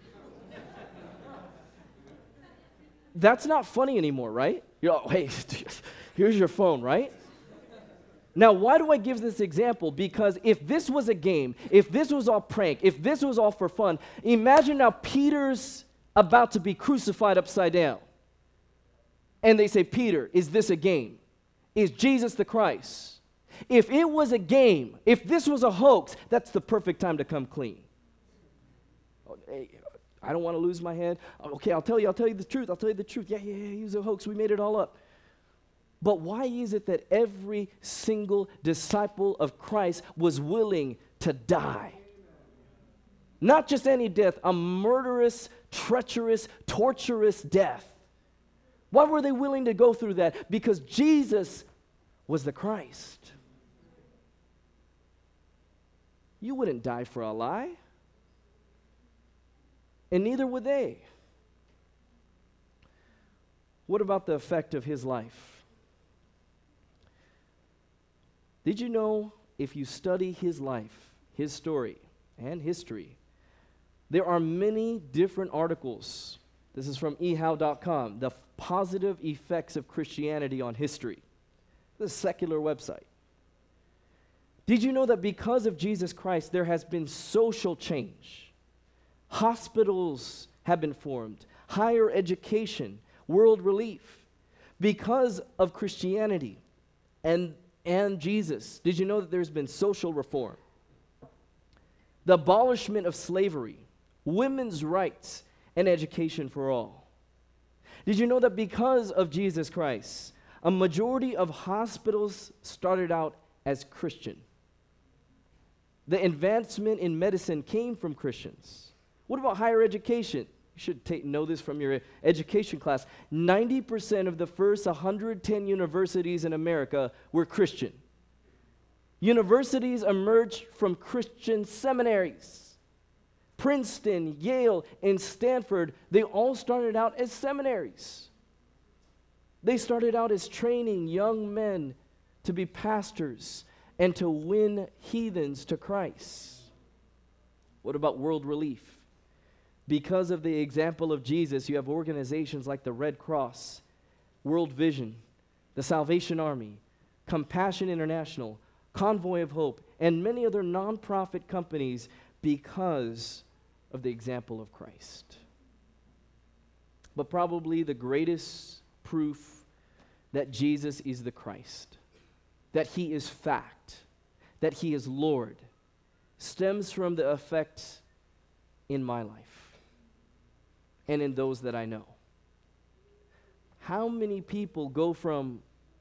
That's not funny anymore, right? You're like, hey, here's your phone, right? Now, why do I give this example? Because if this was a game, if this was all prank, if this was all for fun, imagine now Peter's about to be crucified upside down. And they say, Peter, is this a game? Is Jesus the Christ? If it was a game, if this was a hoax, that's the perfect time to come clean. Oh, hey, I don't want to lose my head. Okay, I'll tell you, I'll tell you the truth. I'll tell you the truth. Yeah, yeah, yeah, he was a hoax. We made it all up. But why is it that every single disciple of Christ was willing to die? Not just any death, a murderous, treacherous, torturous death. Why were they willing to go through that? Because Jesus was the Christ. You wouldn't die for a lie. And neither would they. What about the effect of his life? Did you know if you study his life, his story, and history, there are many different articles. This is from e how dot com, the positive effects of Christianity on history. This is a secular website. Did you know that because of Jesus Christ, there has been social change? Hospitals have been formed, higher education, world relief, because of Christianity and and Jesus. Did you know that there's been social reform? The abolishment of slavery, women's rights, and education for all. Did you know that because of Jesus Christ, a majority of hospitals started out as Christian? The advancement in medicine came from Christians. What about higher education? You should take, know this from your education class. ninety percent of the first one hundred ten universities in America were Christian. Universities emerged from Christian seminaries. Princeton, Yale, and Stanford, they all started out as seminaries. They started out as training young men to be pastors and to win heathens to Christ. What about world relief? Because of the example of Jesus, you have organizations like the Red Cross, World Vision, the Salvation Army, Compassion International, Convoy of Hope, and many other nonprofit companies because of the example of Christ. But probably the greatest proof that Jesus is the Christ, that he is fact, that he is Lord, stems from the effect in my life and in those that I know. How many people go from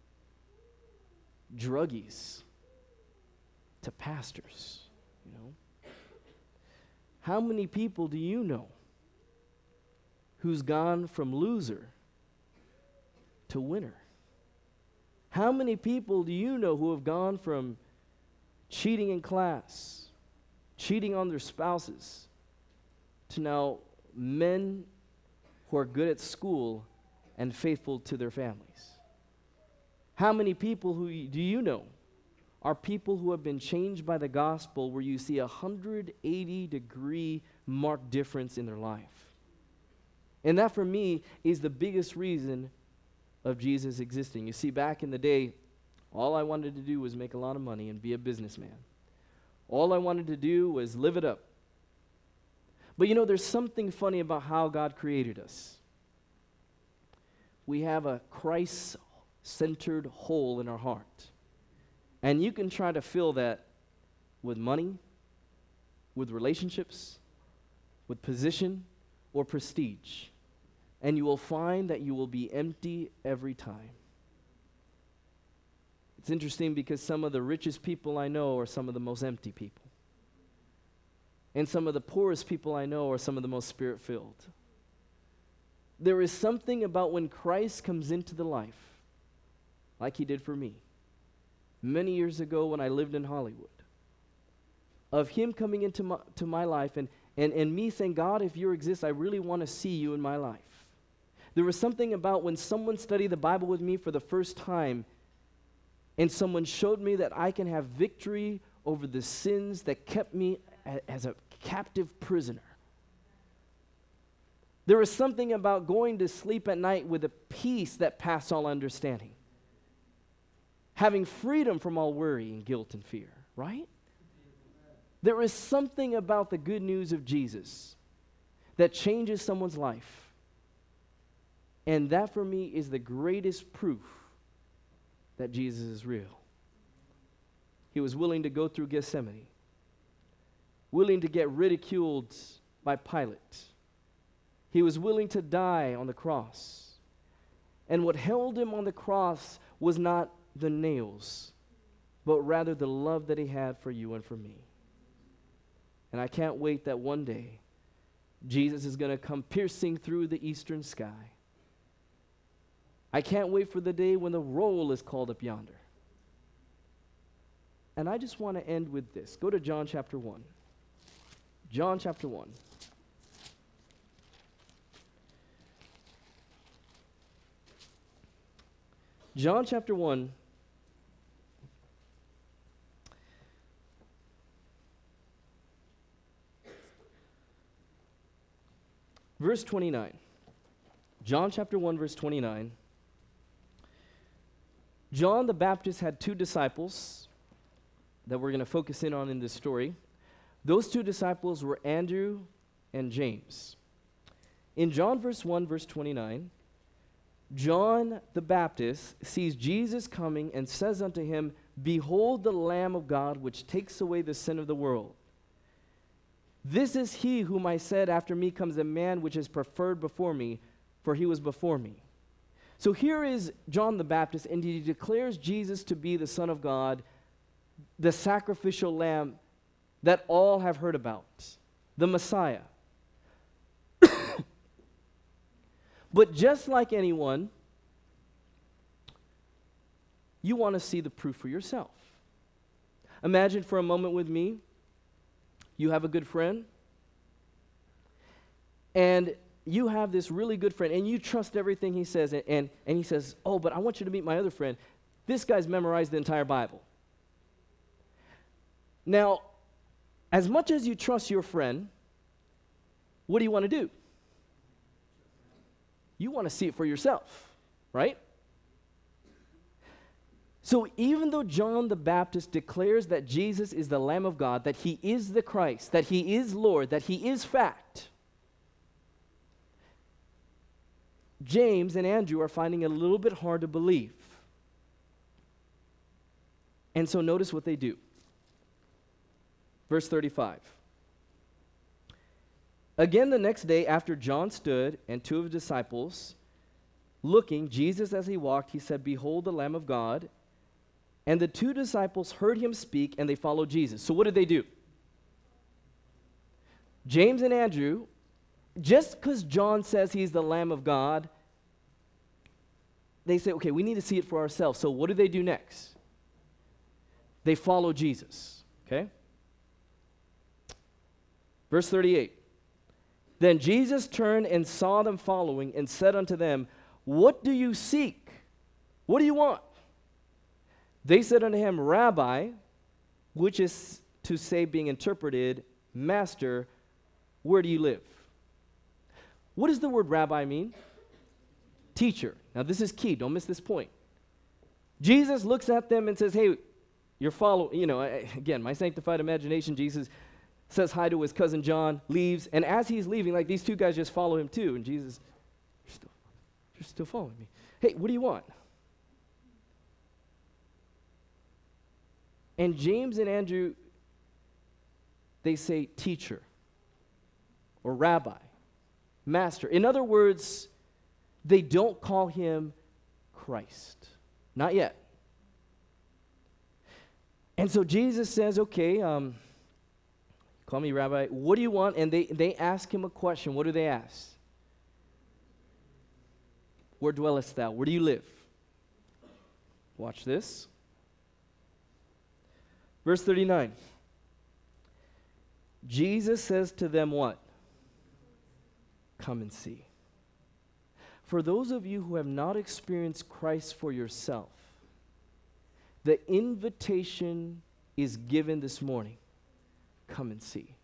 druggies to pastors, you know? How many people do you know who's gone from loser to winner? How many people do you know who have gone from cheating in class, cheating on their spouses, to now men who are good at school and faithful to their families? How many people who y- do you know are people who have been changed by the gospel, where you see a one hundred eighty degree marked difference in their life? And that, for me, is the biggest reason of Jesus existing. You see, back in the day, all I wanted to do was make a lot of money and be a businessman. All I wanted to do was live it up. But you know, there's something funny about how God created us. We have a Christ-centered hole in our heart. And you can try to fill that with money, with relationships, with position, or prestige, and you will find that you will be empty every time. It's interesting because some of the richest people I know are some of the most empty people. And some of the poorest people I know are some of the most spirit-filled. There is something about when Christ comes into the life, like he did for me, many years ago when I lived in Hollywood, of him coming into my, to my life and, and, and me saying, God, if you exist, I really want to see you in my life. There was something about when someone studied the Bible with me for the first time and someone showed me that I can have victory over the sins that kept me a, as a captive prisoner. There was something about going to sleep at night with a peace that passed all understanding. Having freedom from all worry and guilt and fear, right? There is something about the good news of Jesus that changes someone's life. And that for me is the greatest proof that Jesus is real. He was willing to go through Gethsemane, willing to get ridiculed by Pilate. He was willing to die on the cross. And what held him on the cross was not the nails, but rather the love that he had for you and for me. And I can't wait that one day Jesus is going to come piercing through the eastern sky. I can't wait for the day when the roll is called up yonder. And I just want to end with this. Go to John chapter one. John chapter one. John chapter one. Verse twenty-nine. John chapter one, verse twenty-nine. John the Baptist had two disciples that we're going to focus in on in this story. Those two disciples were Andrew and James. In John verse one, verse twenty-nine, John the Baptist sees Jesus coming and says unto him, Behold the Lamb of God, which takes away the sin of the world. This is he whom I said, after me comes a man which is preferred before me, for he was before me. So here is John the Baptist, and he declares Jesus to be the Son of God, the sacrificial lamb that all have heard about, the Messiah. But just like anyone, you want to see the proof for yourself. Imagine for a moment with me, you have a good friend, and you have this really good friend, and you trust everything he says, and, and, and he says, oh, but I want you to meet my other friend. This guy's memorized the entire Bible. Now, as much as you trust your friend, what do you want to do? You want to see it for yourself, right? So even though John the Baptist declares that Jesus is the Lamb of God, that he is the Christ, that he is Lord, that he is fact, James and Andrew are finding it a little bit hard to believe. And so notice what they do. Verse thirty-five. Again the next day after John stood and two of his disciples, looking, Jesus as he walked, he said, Behold the Lamb of God. And the two disciples heard him speak, and they followed Jesus. So what did they do? James and Andrew, just because John says he's the Lamb of God, they say, okay, we need to see it for ourselves. So what do they do next? They follow Jesus, okay? Verse thirty-eight. Then Jesus turned and saw them following and said unto them, What do you seek? What do you want? They said unto him, Rabbi, which is to say, being interpreted, Master, where do you live? What does the word rabbi mean? Teacher. Now this is key. Don't miss this point. Jesus looks at them and says, hey, you're following, you know, again, my sanctified imagination, Jesus says hi to his cousin John, leaves, and as he's leaving, like these two guys just follow him too, and Jesus, you're still, you're still following me. Hey, what do you want? And James and Andrew, they say teacher or rabbi. Master. In other words, they don't call him Christ. Not yet. And so Jesus says, okay, um, call me Rabbi. What do you want? And they, they ask him a question. What do they ask? Where dwellest thou? Where do you live? Watch this. Verse thirty-nine. Jesus says to them what? Come and see. For those of you who have not experienced Christ for yourself, the invitation is given this morning. Come and see.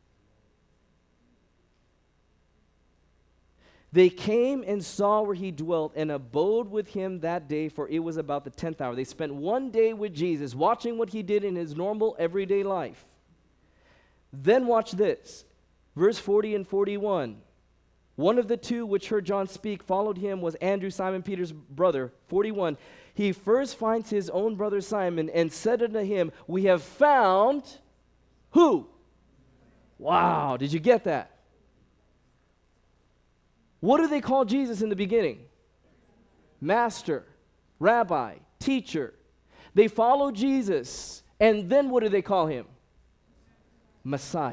They came and saw where he dwelt and abode with him that day, for it was about the tenth hour. They spent one day with Jesus, watching what he did in his normal everyday life. Then watch this. Verse forty and forty-one. One of the two which heard John speak followed him was Andrew, Simon Peter's brother. forty-one. He first finds his own brother Simon and said unto him, we have found who? Wow, did you get that? What do they call Jesus in the beginning? Master, Rabbi, Teacher. They follow Jesus, and then what do they call him? Messiah.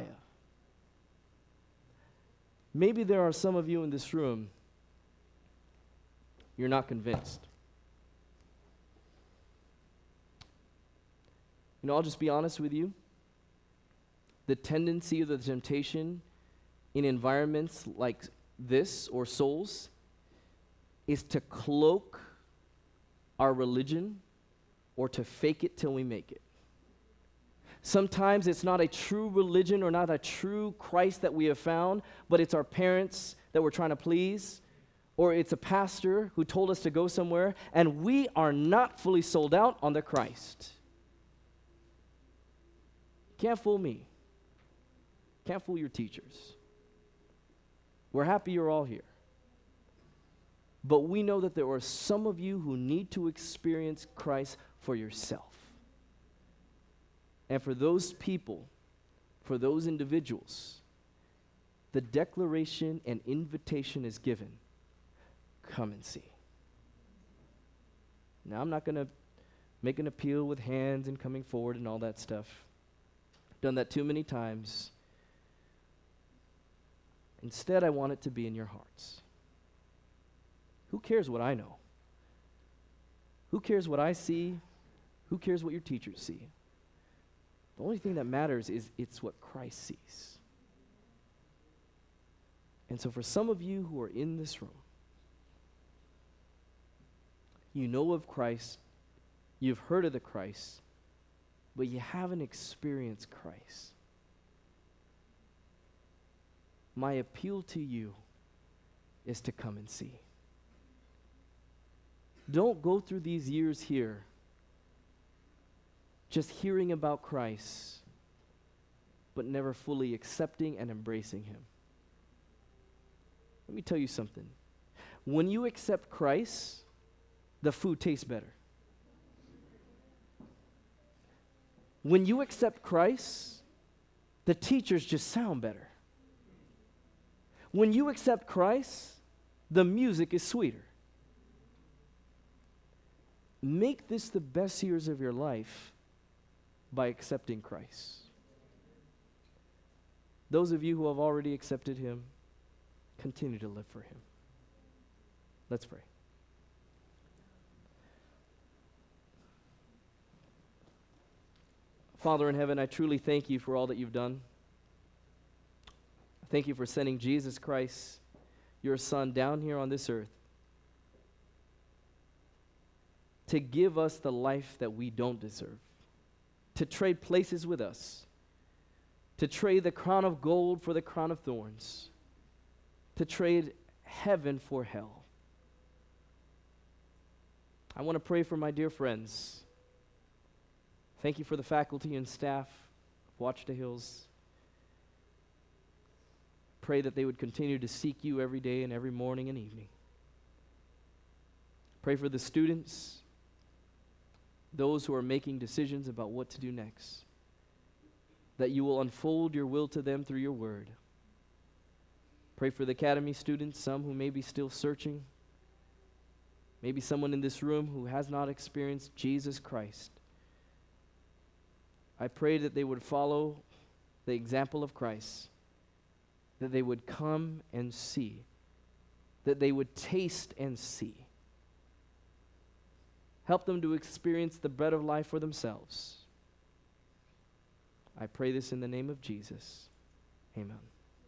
Maybe there are some of you in this room, you're not convinced. You know, I'll just be honest with you. The tendency or the temptation in environments like this or souls is to cloak our religion or to fake it till we make it. Sometimes it's not a true religion or not a true Christ that we have found, but it's our parents that we're trying to please, or it's a pastor who told us to go somewhere, and we are not fully sold out on the Christ. Can't fool me. Can't fool your teachers. We're happy you're all here. But we know that there are some of you who need to experience Christ for yourself. And for those people, for those individuals, the declaration and invitation is given. Come and see. Now, I'm not going to make an appeal with hands and coming forward and all that stuff. Done that too many times. Instead, I want it to be in your hearts. Who cares what I know? Who cares what I see? Who cares what your teachers see? The only thing that matters is it's what Christ sees. And so for some of you who are in this room, you know of Christ, you've heard of the Christ, but you haven't experienced Christ. My appeal to you is to come and see. Don't go through these years here just hearing about Christ, but never fully accepting and embracing him. Let me tell you something. When you accept Christ, the food tastes better. When you accept Christ, the teachers just sound better. When you accept Christ, the music is sweeter. Make this the best years of your life by accepting Christ. Those of you who have already accepted him, continue to live for him. Let's pray. Father in heaven, I truly thank you for all that you've done. Thank you for sending Jesus Christ, your Son, down here on this earth to give us the life that we don't deserve, to trade places with us, to trade the crown of gold for the crown of thorns, to trade heaven for hell. I want to pray for my dear friends. Thank you for the faculty and staff of Ouachita Hills. Pray that they would continue to seek you every day and every morning and evening. Pray for the students, those who are making decisions about what to do next, that you will unfold your will to them through your word. Pray for the academy students, some who may be still searching. Maybe someone in this room who has not experienced Jesus Christ. I pray that they would follow the example of Christ, that they would come and see, that they would taste and see. Help them to experience the bread of life for themselves. I pray this in the name of Jesus. Amen.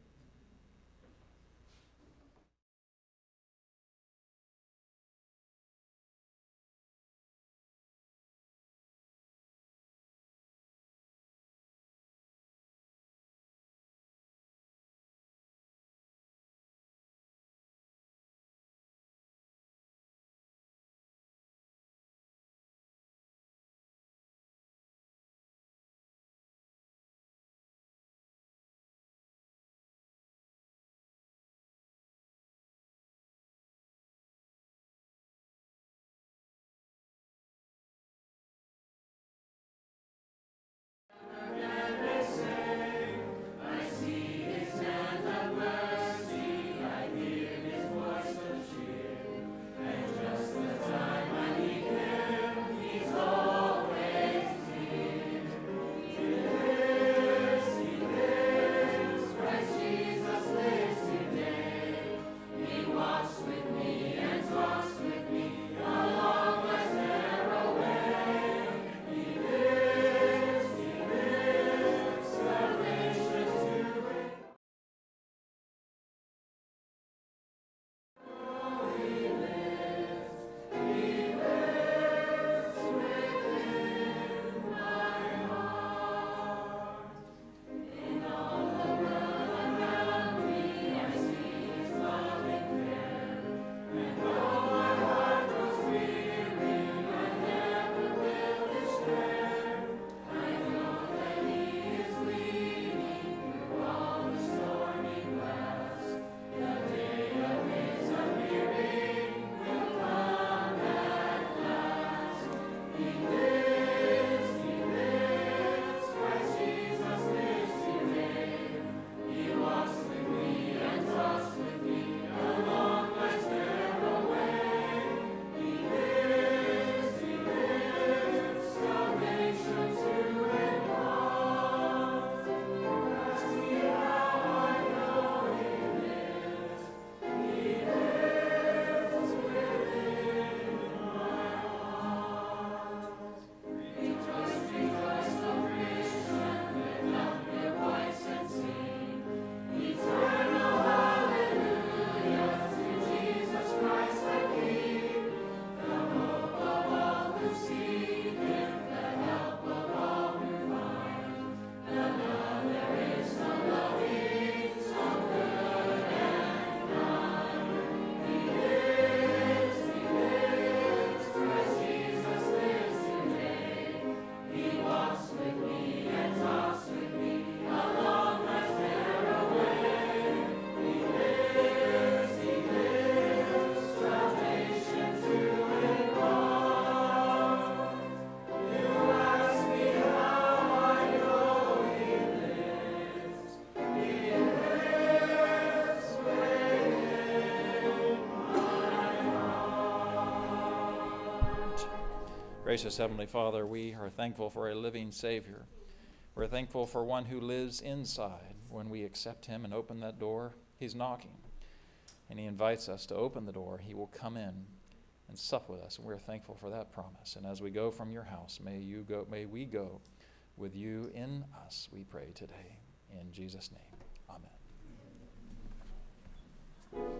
Gracious Heavenly Father, we are thankful for a living Savior. We're thankful for one who lives inside. When we accept him and open that door, he's knocking. And he invites us to open the door. He will come in and sup with us. And we're thankful for that promise. And as we go from your house, may you go, may we go with you in us, we pray today. In Jesus' name, amen.